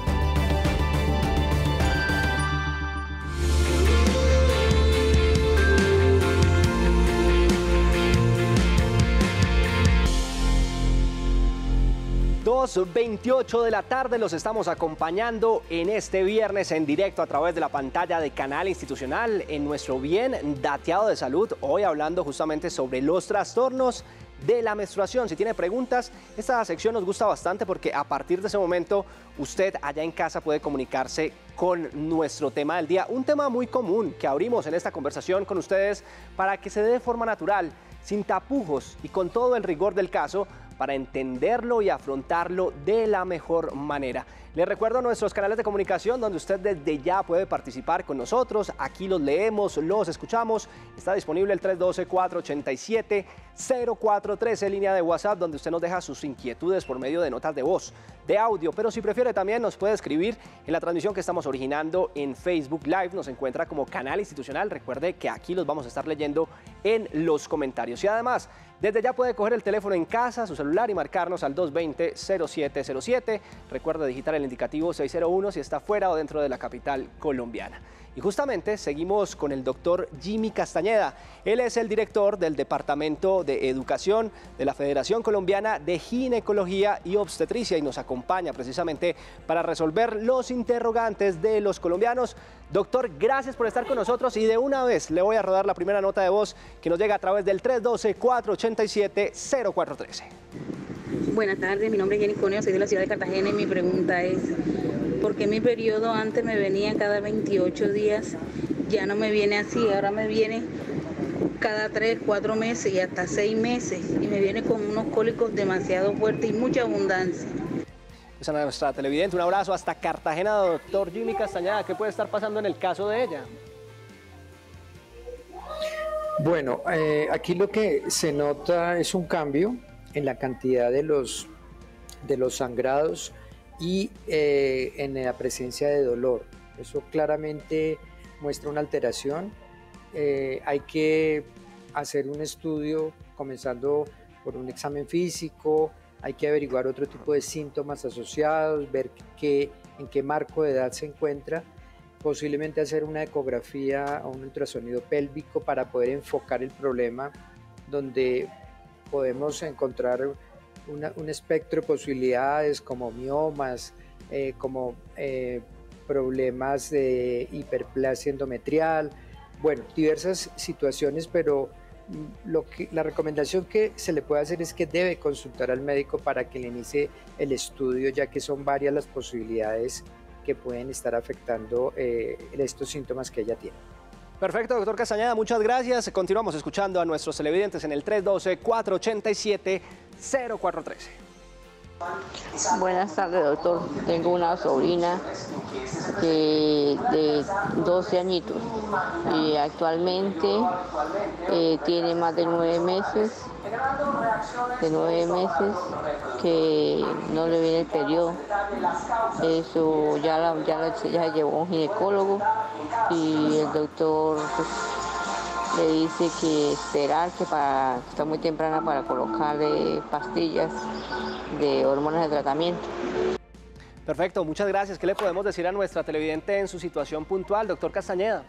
dos veintiocho de la tarde, los estamos acompañando en este viernes en directo a través de la pantalla de Canal Institucional en nuestro bien dateado de salud, hoy hablando justamente sobre los trastornos de la menstruación. Si tiene preguntas, esta sección nos gusta bastante porque a partir de ese momento usted allá en casa puede comunicarse con nuestro tema del día, un tema muy común que abrimos en esta conversación con ustedes para que se dé de forma natural, sin tapujos y con todo el rigor del caso, para entenderlo y afrontarlo de la mejor manera. Les recuerdo nuestros canales de comunicación donde usted desde ya puede participar con nosotros. Aquí los leemos, los escuchamos. Está disponible el tres uno dos, cuatro ocho siete, cero cuatro uno tres, línea de WhatsApp, donde usted nos deja sus inquietudes por medio de notas de voz, de audio. Pero si prefiere también nos puede escribir en la transmisión que estamos originando en Facebook Live. Nos encuentra como Canal Institucional. Recuerde que aquí los vamos a estar leyendo en los comentarios. Y además, desde ya puede coger el teléfono en casa, su celular y marcarnos al dos dos cero, cero siete cero siete. Recuerde digitar el indicativo seis cero uno si está fuera o dentro de la capital colombiana. Y justamente seguimos con el doctor Jimmy Castañeda. Él es el director del Departamento de Educación de la Federación Colombiana de Ginecología y Obstetricia y nos acompaña precisamente para resolver los interrogantes de los colombianos. Doctor, gracias por estar con nosotros y de una vez le voy a rodar la primera nota de voz que nos llega a través del tres uno dos, cuatro ocho siete, cero cuatro uno tres. Buenas tardes, mi nombre es Jenny Coneo, soy de la ciudad de Cartagena y mi pregunta es: ¿por qué mi periodo antes me venía cada veintiocho días? Ya no me viene así, ahora me viene cada tres, cuatro meses y hasta seis meses y me viene con unos cólicos demasiado fuertes y mucha abundancia. Esa es nuestra televidente, un abrazo hasta Cartagena, doctor Jimmy Castañeda. ¿Qué puede estar pasando en el caso de ella? Bueno, eh, aquí lo que se nota es un cambio en la cantidad de los, de los sangrados y eh, en la presencia de dolor. Eso claramente muestra una alteración. Eh, hay que hacer un estudio comenzando por un examen físico, hay que averiguar otro tipo de síntomas asociados, ver qué, en qué marco de edad se encuentra, posiblemente hacer una ecografía o un ultrasonido pélvico para poder enfocar el problema, donde podemos encontrar una, un espectro de posibilidades como miomas, eh, como eh, problemas de hiperplasia endometrial, bueno, diversas situaciones, pero lo que, la recomendación que se le puede hacer es que debe consultar al médico para que le inicie el estudio, ya que son varias las posibilidades que pueden estar afectando eh, estos síntomas que ella tiene. Perfecto, doctor Castañeda, muchas gracias. Continuamos escuchando a nuestros televidentes en el tres uno dos, cuatro ocho siete, cero cuatro uno tres. Buenas tardes, doctor. Tengo una sobrina de, de doce añitos y actualmente eh, tiene más de nueve meses, de nueve meses que no le viene el periodo. Eso ya la, ya la, ya la llevó a un ginecólogo y el doctor pues, le dice que esperar, que para, está muy temprana para colocarle pastillas de hormonas de tratamiento. Perfecto, muchas gracias. ¿Qué le podemos decir a nuestra televidente en su situación puntual, doctor Castañeda?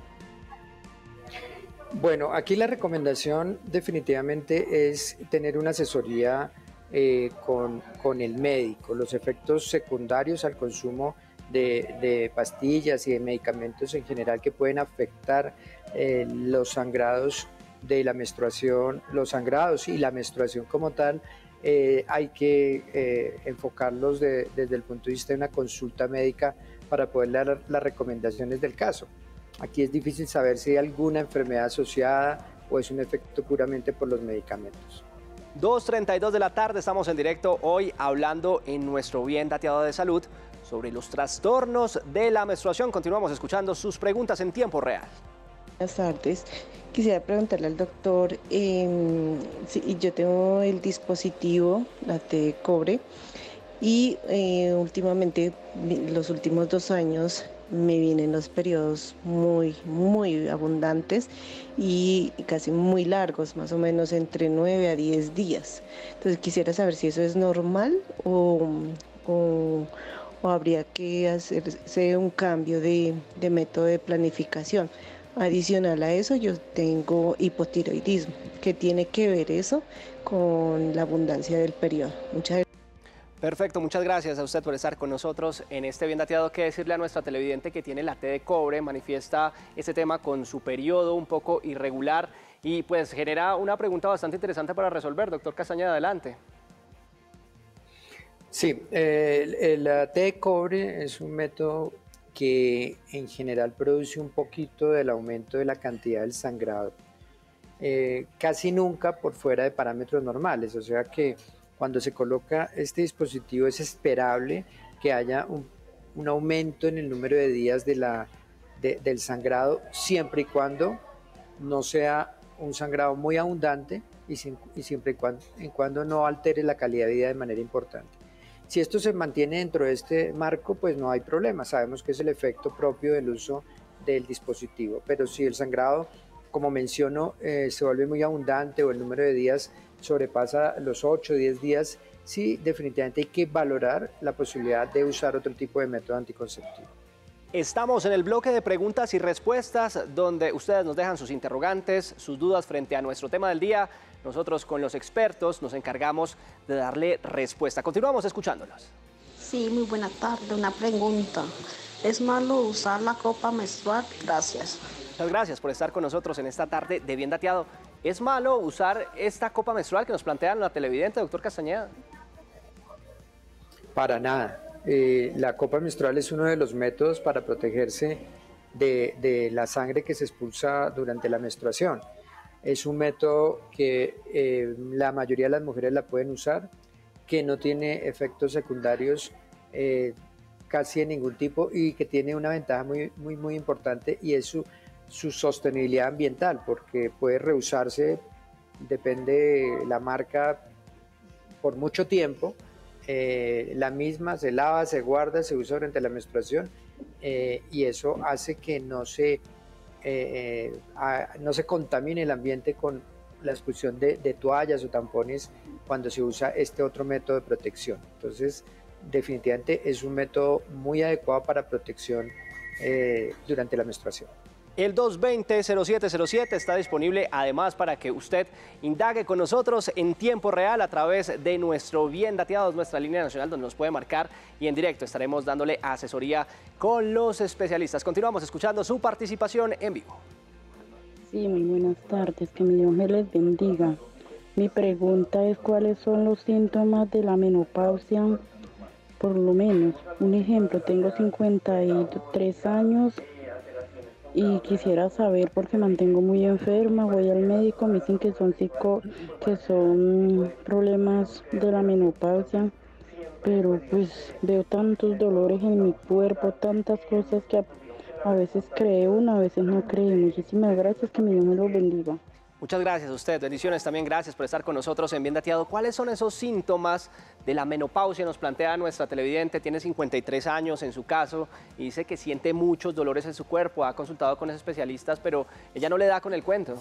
Bueno, aquí la recomendación definitivamente es tener una asesoría eh, con, con el médico. Los efectos secundarios al consumo de, de pastillas y de medicamentos en general que pueden afectar eh, los sangrados de la menstruación, los sangrados y la menstruación como tal, Eh, hay que eh, enfocarlos de, desde el punto de vista de una consulta médica para poder dar las recomendaciones del caso. Aquí es difícil saber si hay alguna enfermedad asociada o es un efecto puramente por los medicamentos. dos treinta y dos de la tarde, estamos en directo hoy hablando en nuestro Bien Dateado de Salud sobre los trastornos de la menstruación. Continuamos escuchando sus preguntas en tiempo real. Buenas tardes. Quisiera preguntarle al doctor, eh, si yo tengo el dispositivo, la T de cobre, y eh, últimamente, los últimos dos años, me vienen los periodos muy, muy abundantes y casi muy largos, más o menos entre nueve a diez días. Entonces quisiera saber si eso es normal o, o, o habría que hacerse un cambio de, de método de planificación. Adicional a eso, yo tengo hipotiroidismo. ¿Qué tiene que ver eso con la abundancia del periodo? Muchas gracias. Perfecto, muchas gracias a usted por estar con nosotros en este Bien Dateado. Que decirle a nuestra televidente que tiene la T de cobre, manifiesta este tema con su periodo un poco irregular y pues genera una pregunta bastante interesante para resolver. Doctor Castañeda, adelante. Sí, eh, la T de cobre es un método que en general produce un poquito del aumento de la cantidad del sangrado, eh, casi nunca por fuera de parámetros normales, o sea que cuando se coloca este dispositivo es esperable que haya un, un aumento en el número de días de la, de, del sangrado, siempre y cuando no sea un sangrado muy abundante y, sin, y siempre y cuando, en cuando no altere la calidad de vida de manera importante. Si esto se mantiene dentro de este marco, pues no hay problema. Sabemos que es el efecto propio del uso del dispositivo. Pero si el sangrado, como menciono, eh, se vuelve muy abundante o el número de días sobrepasa los ocho o diez días, sí, definitivamente hay que valorar la posibilidad de usar otro tipo de método anticonceptivo. Estamos en el bloque de preguntas y respuestas donde ustedes nos dejan sus interrogantes, sus dudas frente a nuestro tema del día. Nosotros con los expertos nos encargamos de darle respuesta. Continuamos escuchándolos. Sí, muy buena tarde. Una pregunta. ¿Es malo usar la copa menstrual? Gracias. Muchas gracias por estar con nosotros en esta tarde de Bien Dateado. ¿Es malo usar esta copa menstrual que nos plantean la televidente, doctor Castañeda? Para nada. Eh, la copa menstrual es uno de los métodos para protegerse de, de la sangre que se expulsa durante la menstruación. Es un método que eh, la mayoría de las mujeres la pueden usar, que no tiene efectos secundarios eh, casi de ningún tipo y que tiene una ventaja muy, muy, muy importante y es su su sostenibilidad ambiental, porque puede reusarse, depende la marca, por mucho tiempo. Eh, la misma se lava, se guarda, se usa durante la menstruación eh, y eso hace que no se, eh, a, no se contamine el ambiente con la expulsión de, de toallas o tampones cuando se usa este otro método de protección. Entonces, definitivamente es un método muy adecuado para protección eh, durante la menstruación. El dos veinte, cero siete cero siete está disponible además para que usted indague con nosotros en tiempo real a través de nuestro Bien Dateados, nuestra línea nacional donde nos puede marcar y en directo estaremos dándole asesoría con los especialistas. Continuamos escuchando su participación en vivo. Sí, muy buenas tardes, que mi Dios me les bendiga. Mi pregunta es cuáles son los síntomas de la menopausia, por lo menos. Un ejemplo, tengo cincuenta y tres años y quisiera saber porque mantengo muy enferma, voy al médico, me dicen que son psico, que son problemas de la menopausia, pero pues veo tantos dolores en mi cuerpo, tantas cosas que a, a veces cree uno, a veces no cree. Muchísimas gracias, que mi Dios me los bendiga. Muchas gracias a usted, bendiciones también, gracias por estar con nosotros en Bien Dateado. ¿Cuáles son esos síntomas de la menopausia? Nos plantea nuestra televidente, tiene cincuenta y tres años en su caso y dice que siente muchos dolores en su cuerpo, ha consultado con especialistas, pero ella no le da con el cuento.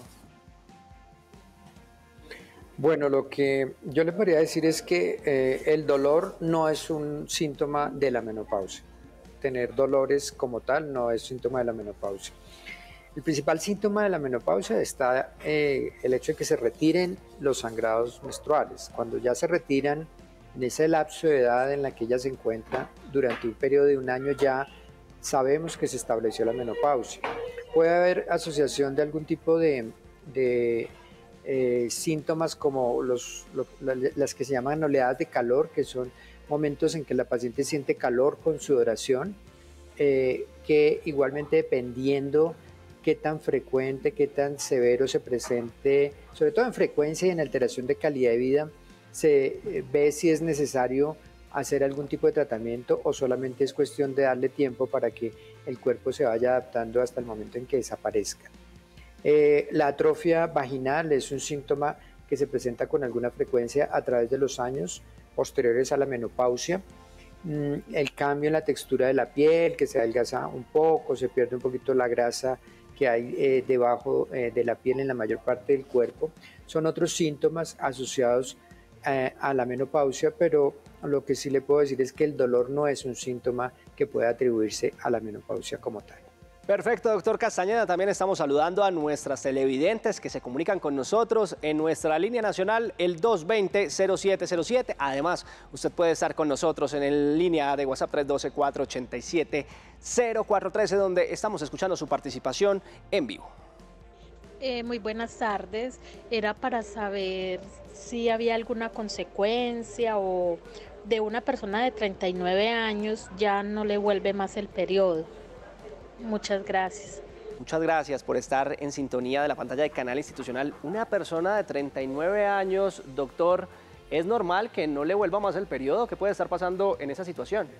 Bueno, lo que yo le podría decir es que eh, el dolor no es un síntoma de la menopausia. Tener dolores como tal no es síntoma de la menopausia. El principal síntoma de la menopausia está eh, el hecho de que se retiren los sangrados menstruales. Cuando ya se retiran, en ese lapso de edad en la que ella se encuentra, durante un periodo de un año ya sabemos que se estableció la menopausia. Puede haber asociación de algún tipo de, de eh, síntomas como los, lo, las que se llaman oleadas de calor, que son momentos en que la paciente siente calor con sudoración, eh, que igualmente dependiendo qué tan frecuente, qué tan severo se presente, sobre todo en frecuencia y en alteración de calidad de vida, se ve si es necesario hacer algún tipo de tratamiento o solamente es cuestión de darle tiempo para que el cuerpo se vaya adaptando hasta el momento en que desaparezca. Eh, la atrofia vaginal es un síntoma que se presenta con alguna frecuencia a través de los años posteriores a la menopausia. Mm, el cambio en la textura de la piel, que se adelgaza un poco, se pierde un poquito la grasa que hay eh, debajo eh, de la piel en la mayor parte del cuerpo, son otros síntomas asociados eh, a la menopausia, pero lo que sí le puedo decir es que el dolor no es un síntoma que pueda atribuirse a la menopausia como tal. Perfecto, doctor Castañeda. También estamos saludando a nuestras televidentes que se comunican con nosotros en nuestra línea nacional, el dos veinte, cero siete cero siete. Además, usted puede estar con nosotros en el línea de WhatsApp tres uno dos, cuatro ocho siete, cero cuatro uno tres, donde estamos escuchando su participación en vivo. Eh, muy buenas tardes. Era para saber si había alguna consecuencia o de una persona de treinta y nueve años ya no le vuelve más el periodo. Muchas gracias. Muchas gracias por estar en sintonía de la pantalla de Canal Institucional. Una persona de treinta y nueve años, doctor, ¿es normal que no le vuelva más el periodo? ¿Qué puede estar pasando en esa situación?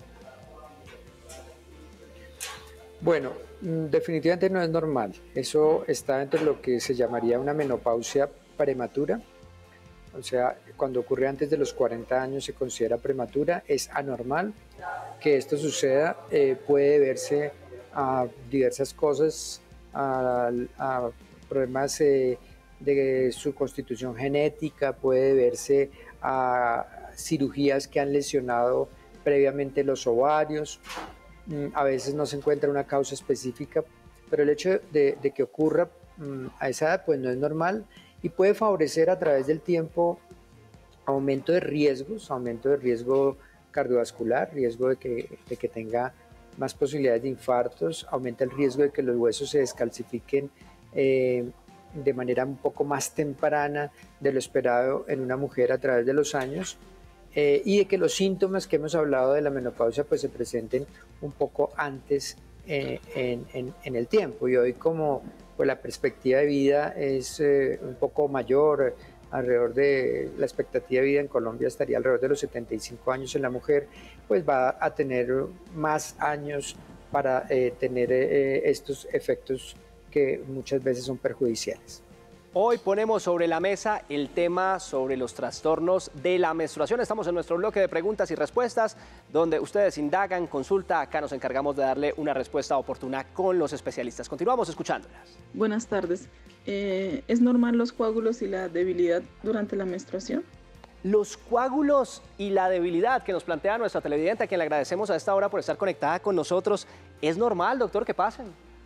Bueno, definitivamente no es normal. Eso está entre lo que se llamaría una menopausia prematura. O sea, cuando ocurre antes de los cuarenta años se considera prematura. Es anormal que esto suceda. Eh, puede deberse a diversas cosas, a, a problemas eh, de su constitución genética, puede deberse a cirugías que han lesionado previamente los ovarios. A veces no se encuentra una causa específica, pero el hecho de, de que ocurra a esa edad pues no es normal y puede favorecer a través del tiempo aumento de riesgos, aumento de riesgo cardiovascular, riesgo de que, de que tenga más posibilidades de infartos, aumenta el riesgo de que los huesos se descalcifiquen eh, de manera un poco más temprana de lo esperado en una mujer a través de los años, eh, y de que los síntomas que hemos hablado de la menopausia pues se presenten un poco antes eh, en, en, en el tiempo. Y hoy como pues, la perspectiva de vida es eh, un poco mayor, alrededor de la expectativa de vida en Colombia estaría alrededor de los setenta y cinco años en la mujer, pues va a tener más años para eh, tener eh, estos efectos que muchas veces son perjudiciales. Hoy ponemos sobre la mesa el tema sobre los trastornos de la menstruación. Estamos en nuestro bloque de preguntas y respuestas, donde ustedes indagan, consulta. Acá nos encargamos de darle una respuesta oportuna con los especialistas. Continuamos escuchándolas. Buenas tardes. Eh, ¿Es normal los coágulos y la debilidad durante la menstruación? Los coágulos y la debilidad que nos plantea nuestra televidente, a quien le agradecemos a esta hora por estar conectada con nosotros, ¿es normal, doctor, que pasen?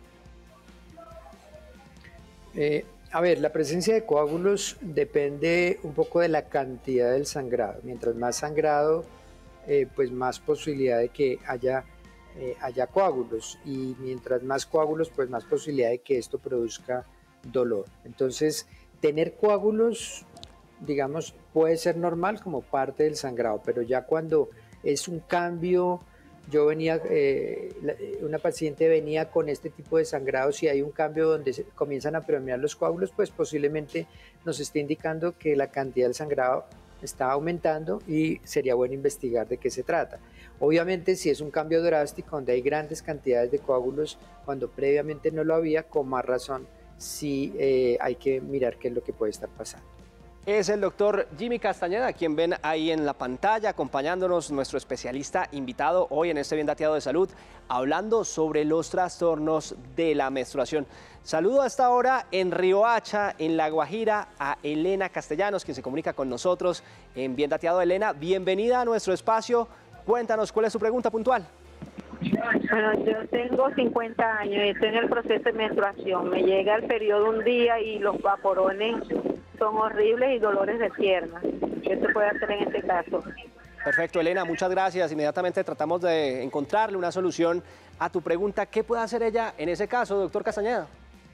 Eh, A ver, la presencia de coágulos depende un poco de la cantidad del sangrado. Mientras más sangrado, eh, pues más posibilidad de que haya, eh, haya coágulos. Y mientras más coágulos, pues más posibilidad de que esto produzca dolor. Entonces, tener coágulos, digamos, puede ser normal como parte del sangrado, pero ya cuando es un cambio... Yo venía, eh, una paciente venía con este tipo de sangrados y hay un cambio donde se comienzan a predominar los coágulos, pues posiblemente nos esté indicando que la cantidad del sangrado está aumentando y sería bueno investigar de qué se trata. Obviamente, si es un cambio drástico donde hay grandes cantidades de coágulos cuando previamente no lo había, con más razón sí eh, hay que mirar qué es lo que puede estar pasando. Es el doctor Jimmy Castañeda, quien ven ahí en la pantalla, acompañándonos, nuestro especialista invitado hoy en este Bien Dateado de Salud, hablando sobre los trastornos de la menstruación. Saludo a esta hora en Riohacha, en La Guajira, a Elena Castellanos, quien se comunica con nosotros en Bien Dateado. Elena, bienvenida a nuestro espacio. Cuéntanos, ¿cuál es su pregunta puntual? Bueno, yo tengo cincuenta años y estoy en el proceso de menstruación. Me llega el periodo un día y los vaporones son horribles y dolores de pierna. ¿Qué se puede hacer en este caso? Perfecto, Elena, muchas gracias. Inmediatamente tratamos de encontrarle una solución a tu pregunta. ¿Qué puede hacer ella en ese caso, doctor Castañeda?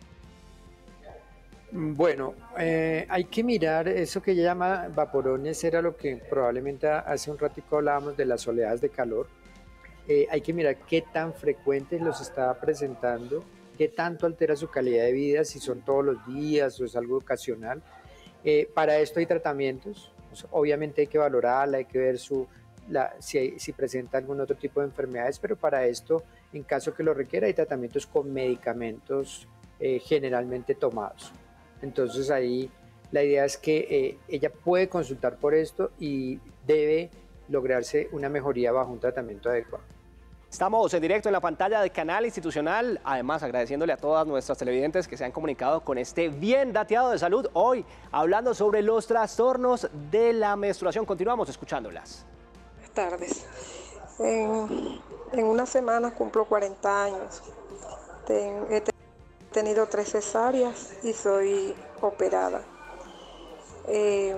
Bueno, eh, hay que mirar eso que ella llama vaporones, era lo que probablemente hace un ratico hablábamos de las oleadas de calor. Eh, hay que mirar qué tan frecuentes los está presentando, qué tanto altera su calidad de vida, si son todos los días o es algo ocasional. Eh, para esto hay tratamientos, pues obviamente hay que valorarla, hay que ver su, la, si, hay, si presenta algún otro tipo de enfermedades, pero para esto, en caso que lo requiera, hay tratamientos con medicamentos eh, generalmente tomados. Entonces ahí la idea es que eh, ella puede consultar por esto y debe lograrse una mejoría bajo un tratamiento adecuado. Estamos en directo en la pantalla del canal institucional, además agradeciéndole a todas nuestras televidentes que se han comunicado con este Bien Dateado de Salud, hoy hablando sobre los trastornos de la menstruación. Continuamos escuchándolas. Buenas tardes. En, en una semana cumplo cuarenta años. Ten, he tenido tres cesáreas y soy operada. Eh,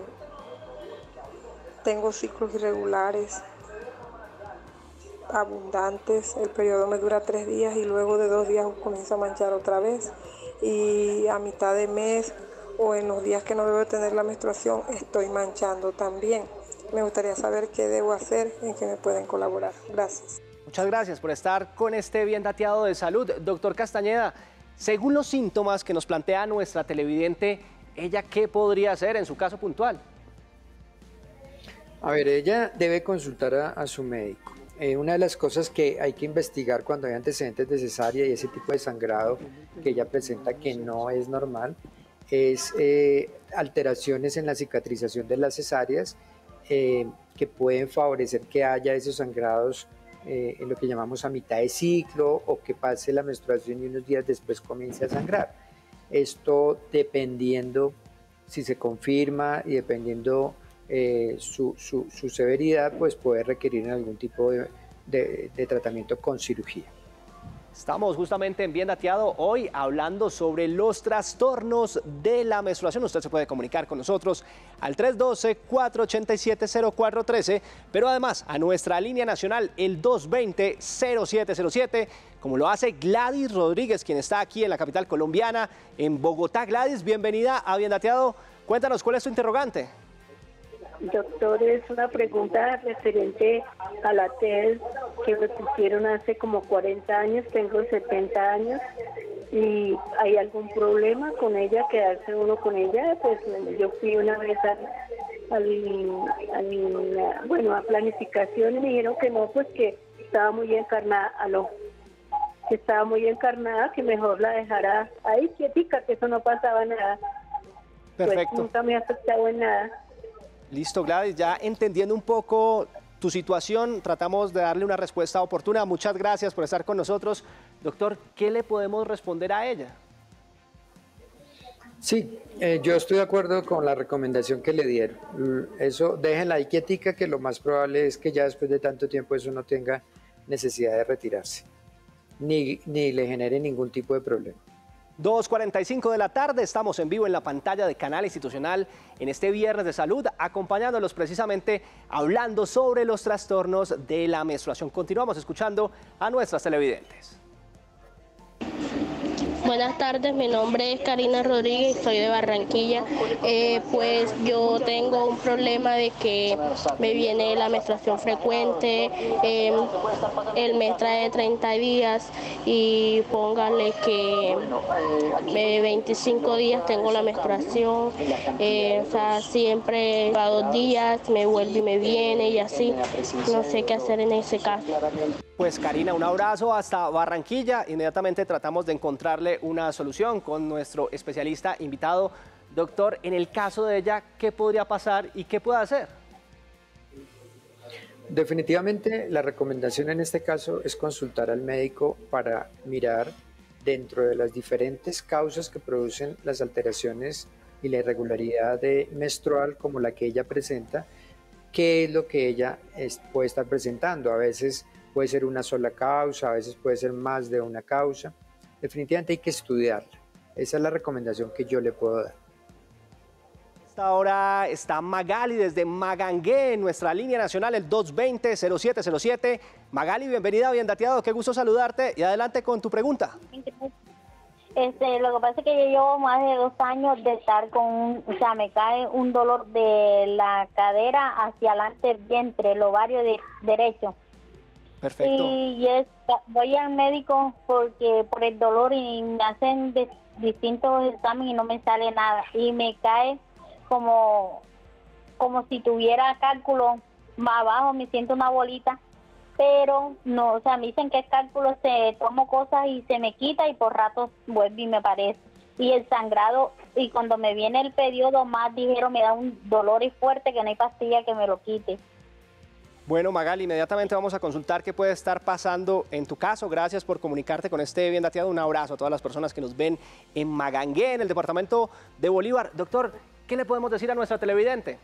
tengo ciclos irregulares abundantes, el periodo me dura tres días y luego de dos días comienza a manchar otra vez, y a mitad de mes o en los días que no debo tener la menstruación estoy manchando también. Me gustaría saber qué debo hacer, en qué me pueden colaborar. Gracias. Muchas gracias por estar con este Bien Dateado de Salud. Doctor Castañeda, según los síntomas que nos plantea nuestra televidente, ¿ella qué podría hacer en su caso puntual? A ver, ella debe consultar a, a su médico. Eh, una de las cosas que hay que investigar cuando hay antecedentes de cesárea y ese tipo de sangrado que ella presenta que no es normal es eh, alteraciones en la cicatrización de las cesáreas eh, que pueden favorecer que haya esos sangrados eh, en lo que llamamos a mitad de ciclo, o que pase la menstruación y unos días después comience a sangrar. Esto dependiendo si se confirma y dependiendo Eh, su, su, su severidad, pues puede requerir algún tipo de, de, de tratamiento con cirugía. Estamos justamente en Bien Dateado hoy hablando sobre los trastornos de la menstruación. Usted se puede comunicar con nosotros al tres uno dos, cuatro ocho siete, cero cuatro uno tres, pero además a nuestra línea nacional el dos dos cero, cero siete cero siete, como lo hace Gladys Rodríguez, quien está aquí en la capital colombiana, en Bogotá. Gladys, bienvenida a Bien Dateado. Cuéntanos, ¿cuál es tu interrogante? Doctor, es una pregunta referente a la T E S que me pusieron hace como cuarenta años, tengo setenta años, y ¿hay algún problema con ella, quedarse uno con ella? Pues yo fui una vez al, al, al, bueno, a planificación y me dijeron que no, pues que estaba muy encarnada. ¿Aló? que estaba muy encarnada, que mejor la dejara ahí quietica, que eso no pasaba nada. Perfecto. Pues nunca me ha afectado en nada. Listo, Gladys, ya entendiendo un poco tu situación, tratamos de darle una respuesta oportuna. Muchas gracias por estar con nosotros. Doctor, ¿qué le podemos responder a ella? Sí, eh, yo estoy de acuerdo con la recomendación que le dieron. Eso, déjenla ahí quietica, que lo más probable es que ya después de tanto tiempo eso no tenga necesidad de retirarse, ni, ni le genere ningún tipo de problema. dos cuarenta y cinco de la tarde, estamos en vivo en la pantalla de Canal Institucional en este Viernes de Salud, acompañándolos precisamente hablando sobre los trastornos de la menstruación. Continuamos escuchando a nuestras televidentes. Buenas tardes, mi nombre es Karina Rodríguez y soy de Barranquilla. Eh, pues yo tengo un problema de que me viene la menstruación frecuente, eh, el mes trae treinta días y póngale que eh, veinticinco días tengo la menstruación, eh, o sea, siempre a dos días me vuelve y me viene y así, no sé qué hacer en ese caso. Pues Karina, un abrazo hasta Barranquilla. Inmediatamente tratamos de encontrarle una solución con nuestro especialista invitado. Doctor, en el caso de ella, ¿qué podría pasar y qué puede hacer? Definitivamente la recomendación en este caso es consultar al médico para mirar dentro de las diferentes causas que producen las alteraciones y la irregularidad de menstrual como la que ella presenta, qué es lo que ella es, puede estar presentando. A veces puede ser una sola causa, a veces puede ser más de una causa. Definitivamente hay que estudiarla. Esa es la recomendación que yo le puedo dar. Esta hora está Magali desde Magangué en nuestra línea nacional, el dos veinte, cero siete cero siete. Magali, bienvenida a Bien Dateado, qué gusto saludarte y adelante con tu pregunta. Este, lo que pasa es que yo llevo más de dos años de estar con un, o sea, me cae un dolor de la cadera hacia adelante del vientre, el ovario de, derecho. Perfecto. Y es, voy al médico porque por el dolor y me hacen de, distintos exámenes y no me sale nada. Y me cae como, como si tuviera cálculo más abajo, me siento una bolita. Pero no, o sea, me dicen que el cálculo se tomo cosas y se me quita y por ratos vuelve y me parece. Y el sangrado, y cuando me viene el periodo más dijeron, me da un dolor y fuerte que no hay pastilla que me lo quite. Bueno, Magali, inmediatamente vamos a consultar qué puede estar pasando en tu caso. Gracias por comunicarte con este Bien Dateado. Un abrazo a todas las personas que nos ven en Magangué, en el departamento de Bolívar. Doctor, ¿qué le podemos decir a nuestra televidente?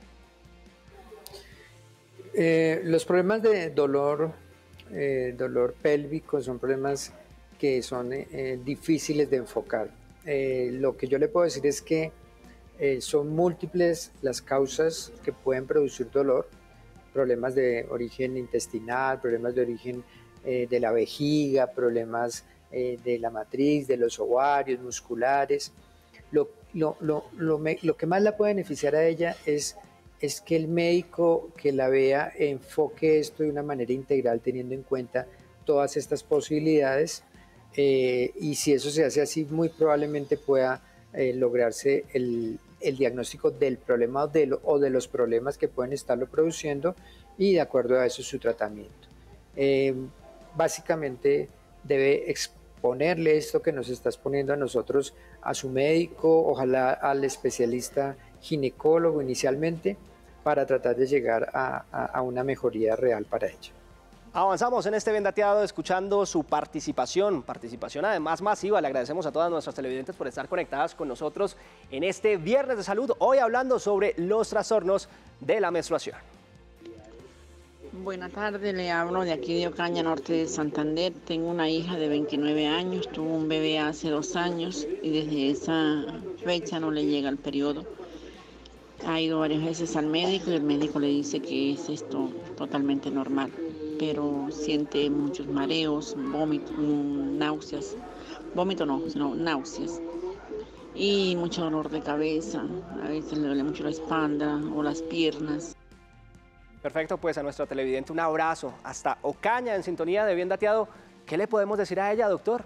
Eh, los problemas de dolor, eh, dolor pélvico son problemas que son eh, difíciles de enfocar. Eh, lo que yo le puedo decir es que eh, son múltiples las causas que pueden producir dolor. Problemas de origen intestinal, problemas de origen eh, de la vejiga, problemas eh, de la matriz, de los ovarios, musculares. Lo, lo, lo, lo, me, lo que más la puede beneficiar a ella es, es que el médico que la vea enfoque esto de una manera integral, teniendo en cuenta todas estas posibilidades, eh, y si eso se hace así, muy probablemente pueda eh, lograrse el el diagnóstico del problema o de, lo, o de los problemas que pueden estarlo produciendo y de acuerdo a eso su tratamiento. Eh, básicamente debe exponerle esto que nos está exponiendo a nosotros a su médico, ojalá al especialista ginecólogo inicialmente, para tratar de llegar a, a, a una mejoría real para ella. Avanzamos en este Bien Dateado escuchando su participación, participación además masiva. Le agradecemos a todas nuestras televidentes por estar conectadas con nosotros en este Viernes de Salud, hoy hablando sobre los trastornos de la menstruación. Buenas tardes, le hablo de aquí de Ocaña, norte de Santander. Tengo una hija de veintinueve años, tuvo un bebé hace dos años y desde esa fecha no le llega el periodo. Ha ido varias veces al médico y el médico le dice que es esto totalmente normal, pero siente muchos mareos, vómitos, náuseas, vómito no, sino náuseas y mucho dolor de cabeza, a veces le duele mucho la espalda o las piernas. Perfecto, pues a nuestra televidente un abrazo hasta Ocaña en sintonía de Bien Dateado. ¿Qué le podemos decir a ella, doctor?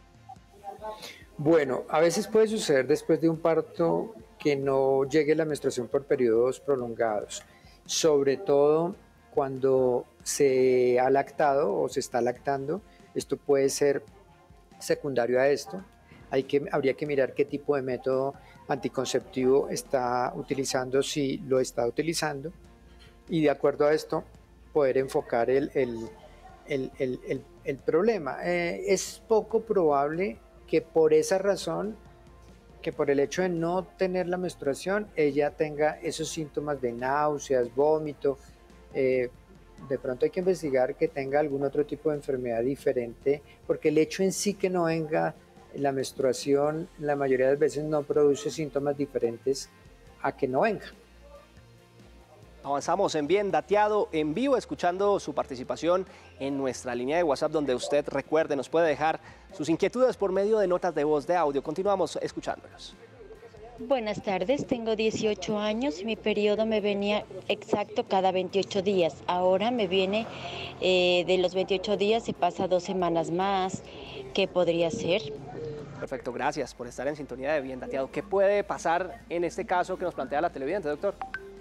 Bueno, a veces puede suceder después de un parto que no llegue la menstruación por periodos prolongados, sobre todo cuando se ha lactado o se está lactando. Esto puede ser secundario a esto. Hay que, habría que mirar qué tipo de método anticonceptivo está utilizando, si lo está utilizando, y de acuerdo a esto poder enfocar el, el, el, el, el, el problema. Eh, es poco probable que por esa razón, que por el hecho de no tener la menstruación, ella tenga esos síntomas de náuseas, vómito. Eh, de pronto hay que investigar que tenga algún otro tipo de enfermedad diferente, porque el hecho en sí que no venga la menstruación, la mayoría de las veces no produce síntomas diferentes a que no venga. Avanzamos en Bien Dateado en vivo, escuchando su participación en nuestra línea de WhatsApp, donde usted, recuerde, nos puede dejar sus inquietudes por medio de notas de voz de audio. Continuamos escuchándolos. Buenas tardes, tengo dieciocho años y mi periodo me venía exacto cada veintiocho días. Ahora me viene eh, de los veintiocho días y pasa dos semanas más. ¿Qué podría ser? Perfecto, gracias por estar en sintonía de Bien Dateado. ¿Qué puede pasar en este caso que nos plantea la televidente, doctor?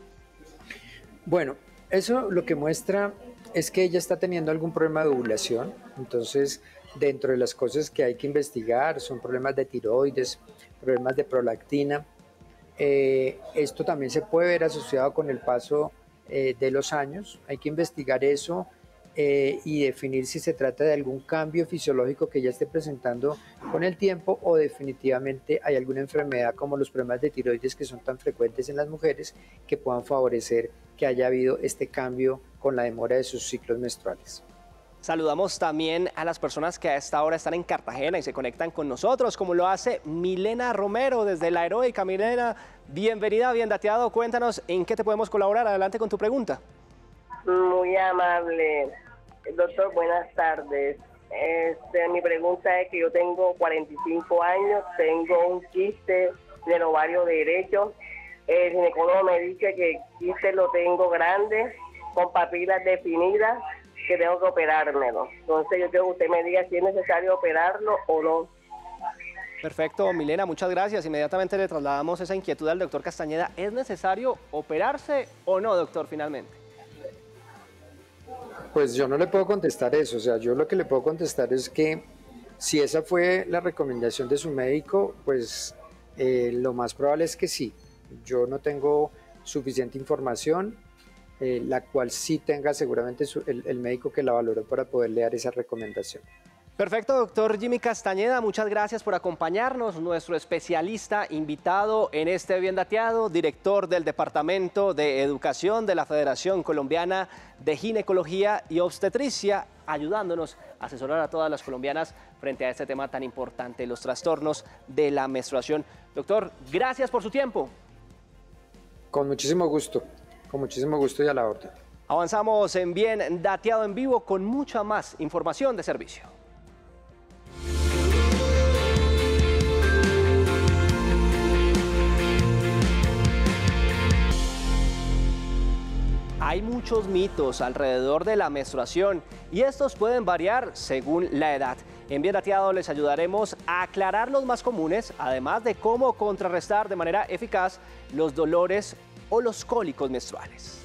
Bueno, eso lo que muestra es que ella está teniendo algún problema de ovulación. Entonces, dentro de las cosas que hay que investigar son problemas de tiroides, problemas de prolactina. Eh, esto también se puede ver asociado con el paso eh, de los años. Hay que investigar eso eh, y definir si se trata de algún cambio fisiológico que ella esté presentando con el tiempo, o definitivamente hay alguna enfermedad como los problemas de tiroides, que son tan frecuentes en las mujeres, que puedan favorecer que haya habido este cambio con la demora de sus ciclos menstruales. Saludamos también a las personas que a esta hora están en Cartagena y se conectan con nosotros, como lo hace Milena Romero desde La Heroica. Milena, bienvenida, Bien Dateado. Cuéntanos en qué te podemos colaborar. Adelante con tu pregunta. Muy amable. Doctor, buenas tardes. Este, mi pregunta es que yo tengo cuarenta y cinco años, tengo un quiste del ovario derecho. El ginecólogo me dice que el quiste lo tengo grande, con papilas definidas, que tengo que operármelo. Entonces yo quiero que usted me diga si es necesario operarlo o no. Perfecto, Milena, muchas gracias. Inmediatamente le trasladamos esa inquietud al doctor Castañeda. ¿Es necesario operarse o no, doctor, finalmente? Pues yo no le puedo contestar eso. O sea, yo lo que le puedo contestar es que si esa fue la recomendación de su médico, pues eh, lo más probable es que sí. Yo no tengo suficiente información, Eh, la cual sí tenga seguramente su, el, el médico que la valoró para poderle dar esa recomendación. Perfecto, doctor Jimmy Castañeda, muchas gracias por acompañarnos, nuestro especialista invitado en este Bien Dateado, director del Departamento de Educación de la Federación Colombiana de Ginecología y Obstetricia, ayudándonos a asesorar a todas las colombianas frente a este tema tan importante, los trastornos de la menstruación. Doctor, gracias por su tiempo. Con muchísimo gusto. Con muchísimo gusto y a la orden. Avanzamos en Bien Dateado en vivo con mucha más información de servicio. Hay muchos mitos alrededor de la menstruación y estos pueden variar según la edad. En Bien Dateado les ayudaremos a aclarar los más comunes, además de cómo contrarrestar de manera eficaz los dolores o los cólicos menstruales.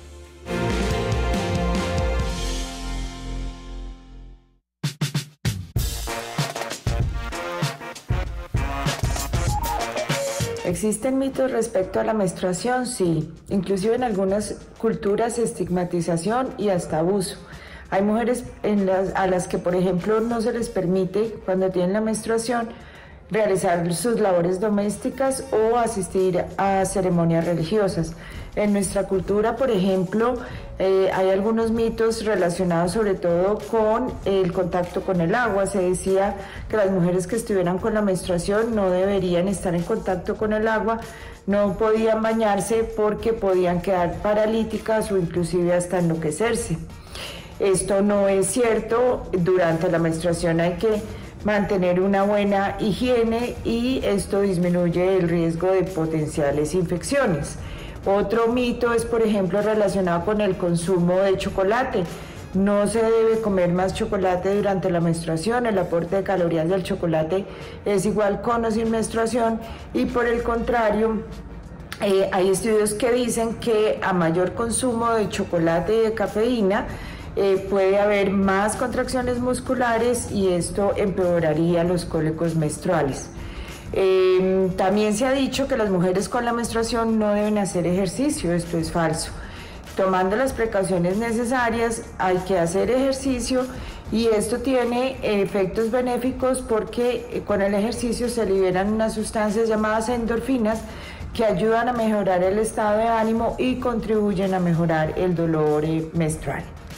¿Existen mitos respecto a la menstruación? Sí, inclusive en algunas culturas estigmatización y hasta abuso. Hay mujeres en las, a las que, por ejemplo, no se les permite, cuando tienen la menstruación, realizar sus labores domésticas o asistir a ceremonias religiosas. En nuestra cultura, por ejemplo, eh, hay algunos mitos relacionados sobre todo con el contacto con el agua. Se decía que las mujeres que estuvieran con la menstruación no deberían estar en contacto con el agua, no podían bañarse porque podían quedar paralíticas o inclusive hasta enloquecerse. Esto no es cierto. Durante la menstruación hay que mantener una buena higiene y esto disminuye el riesgo de potenciales infecciones. Otro mito es, por ejemplo, relacionado con el consumo de chocolate. No se debe comer más chocolate durante la menstruación. El aporte de calorías del chocolate es igual con o sin menstruación, y por el contrario, eh, hay estudios que dicen que a mayor consumo de chocolate y de cafeína, eh, puede haber más contracciones musculares y esto empeoraría los cólicos menstruales. Eh, también se ha dicho que las mujeres con la menstruación no deben hacer ejercicio, esto es falso. Tomando las precauciones necesarias hay que hacer ejercicio y esto tiene efectos benéficos porque con el ejercicio se liberan unas sustancias llamadas endorfinas que ayudan a mejorar el estado de ánimo y contribuyen a mejorar el dolor menstrual.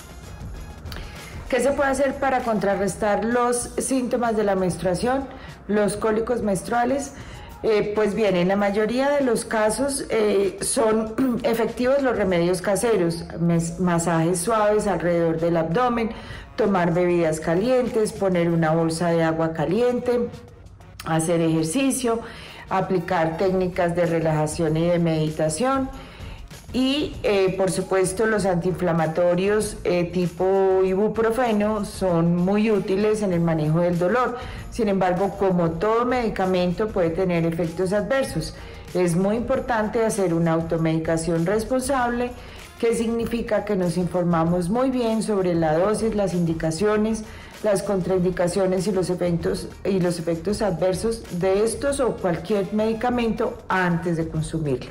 ¿Qué se puede hacer para contrarrestar los síntomas de la menstruación, los cólicos menstruales? Eh, pues bien, en la mayoría de los casos eh, son efectivos los remedios caseros, masajes suaves alrededor del abdomen, tomar bebidas calientes, poner una bolsa de agua caliente, hacer ejercicio, aplicar técnicas de relajación y de meditación y eh, por supuesto los antiinflamatorios eh, tipo ibuprofeno son muy útiles en el manejo del dolor. Sin embargo, como todo medicamento puede tener efectos adversos. Es muy importante hacer una automedicación responsable, que significa que nos informamos muy bien sobre la dosis, las indicaciones, las contraindicaciones y los efectos, y los efectos adversos de estos o cualquier medicamento antes de consumirlo.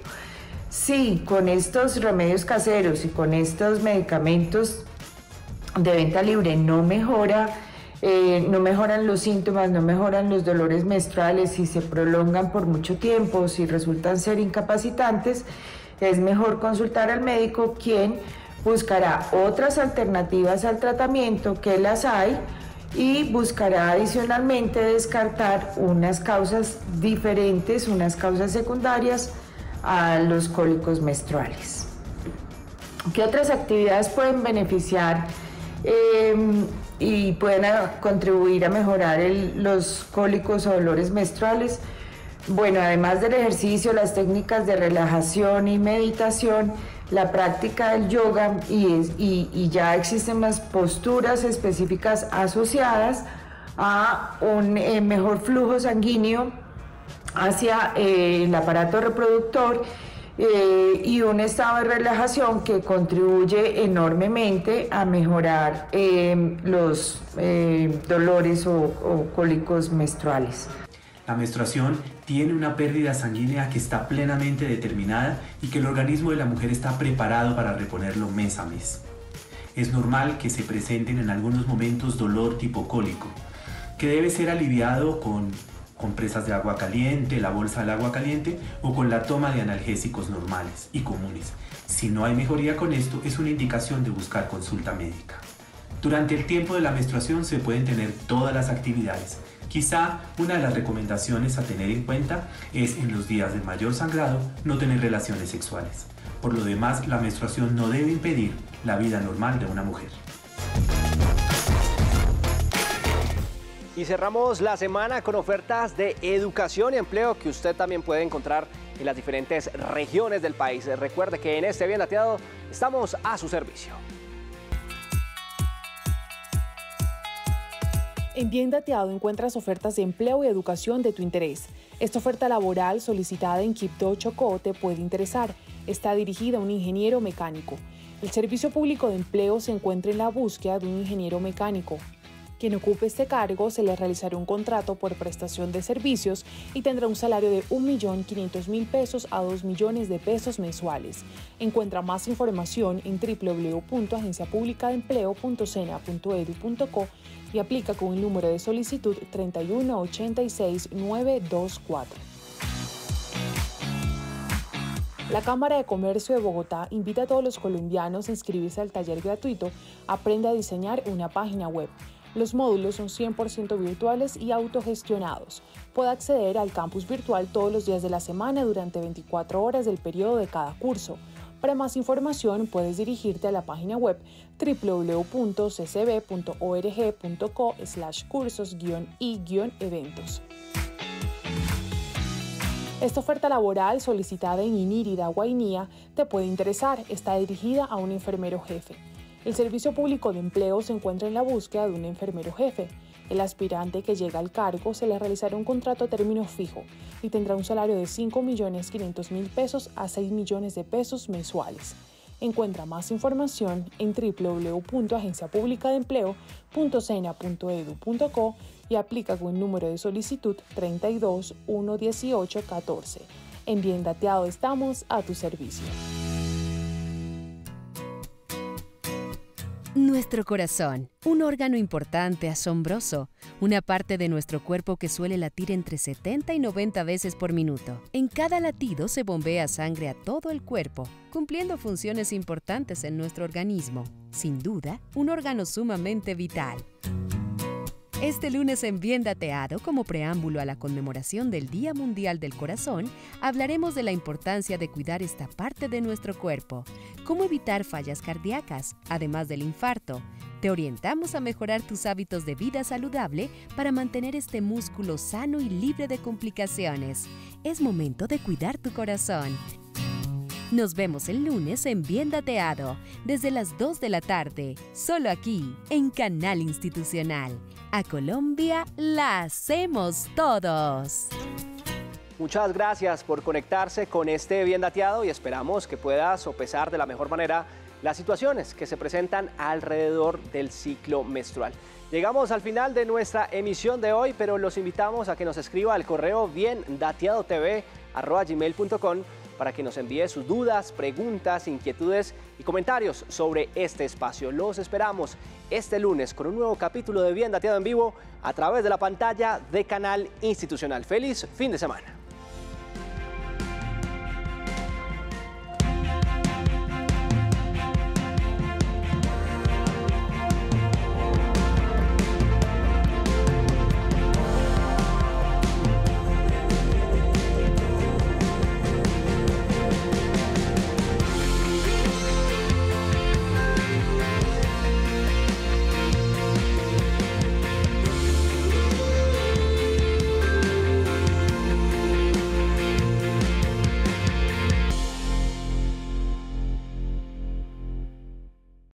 Si con estos remedios caseros y con estos medicamentos de venta libre no mejora, eh, no mejoran los síntomas, no mejoran los dolores menstruales, si se prolongan por mucho tiempo, si resultan ser incapacitantes, es mejor consultar al médico, quien buscará otras alternativas al tratamiento, que las hay, y buscará adicionalmente descartar unas causas diferentes, unas causas secundarias a los cólicos menstruales. ¿Qué otras actividades pueden beneficiar eh, y pueden a, contribuir a mejorar el, los cólicos o dolores menstruales? Bueno, además del ejercicio, las técnicas de relajación y meditación, la práctica del yoga y, es, y, y ya existen más posturas específicas asociadas a un eh, mejor flujo sanguíneo hacia eh, el aparato reproductor eh, y un estado de relajación que contribuye enormemente a mejorar eh, los eh, dolores o, o cólicos menstruales. La menstruación tiene una pérdida sanguínea que está plenamente determinada y que el organismo de la mujer está preparado para reponerlo mes a mes. Es normal que se presenten en algunos momentos dolor tipo cólico, que debe ser aliviado con compresas de agua caliente, la bolsa del agua caliente o con la toma de analgésicos normales y comunes. Si no hay mejoría con esto, es una indicación de buscar consulta médica. Durante el tiempo de la menstruación se pueden tener todas las actividades. Quizá una de las recomendaciones a tener en cuenta es en los días de mayor sangrado no tener relaciones sexuales. Por lo demás, la menstruación no debe impedir la vida normal de una mujer. Y cerramos la semana con ofertas de educación y empleo que usted también puede encontrar en las diferentes regiones del país. Recuerde que en este Bien Dateado estamos a su servicio. En Bien Dateado encuentras ofertas de empleo y educación de tu interés. Esta oferta laboral solicitada en Quibdó, Chocó, te puede interesar. Está dirigida a un ingeniero mecánico. El Servicio Público de Empleo se encuentra en la búsqueda de un ingeniero mecánico. Quien ocupe este cargo se le realizará un contrato por prestación de servicios y tendrá un salario de un millón quinientos mil pesos a dos millones de pesos mensuales. Encuentra más información en w w w punto agencia pública de empleo punto sena punto edu punto co y aplica con el número de solicitud treinta y uno ochenta y seis nueve dos cuatro. La Cámara de Comercio de Bogotá invita a todos los colombianos a inscribirse al taller gratuito Aprende a diseñar una página web. Los módulos son cien por ciento virtuales y autogestionados. Puede acceder al campus virtual todos los días de la semana durante veinticuatro horas del periodo de cada curso. Para más información puedes dirigirte a la página web w w w punto c c b punto org punto co slash cursos guión y guión eventos. Esta oferta laboral solicitada en Inírida, Guainía, te puede interesar. Está dirigida a un enfermero jefe. El Servicio Público de Empleo se encuentra en la búsqueda de un enfermero jefe. El aspirante que llega al cargo se le realizará un contrato a término fijo y tendrá un salario de cinco millones quinientos mil pesos a seis millones de pesos mensuales. Encuentra más información en w w w punto agencia pública de empleo punto sena punto edu punto co y aplica con el número de solicitud treinta y dos, uno dieciocho, catorce. En Bien Dateado estamos a tu servicio. Nuestro corazón, un órgano importante, asombroso, una parte de nuestro cuerpo que suele latir entre setenta y noventa veces por minuto. En cada latido se bombea sangre a todo el cuerpo, cumpliendo funciones importantes en nuestro organismo. Sin duda, un órgano sumamente vital. Este lunes en Bien Dateado, como preámbulo a la conmemoración del Día Mundial del Corazón, hablaremos de la importancia de cuidar esta parte de nuestro cuerpo, cómo evitar fallas cardíacas, además del infarto. Te orientamos a mejorar tus hábitos de vida saludable para mantener este músculo sano y libre de complicaciones. Es momento de cuidar tu corazón. Nos vemos el lunes en Bien Dateado, desde las dos de la tarde, solo aquí, en Canal Institucional. A Colombia la hacemos todos. Muchas gracias por conectarse con este Bien Dateado y esperamos que puedas sopesar de la mejor manera las situaciones que se presentan alrededor del ciclo menstrual. Llegamos al final de nuestra emisión de hoy, pero los invitamos a que nos escriba al correo biendateadotv arroba gmail punto com para que nos envíe sus dudas, preguntas, inquietudes y comentarios sobre este espacio. Los esperamos este lunes con un nuevo capítulo de Bien Dateado en vivo a través de la pantalla de Canal Institucional. ¡Feliz fin de semana!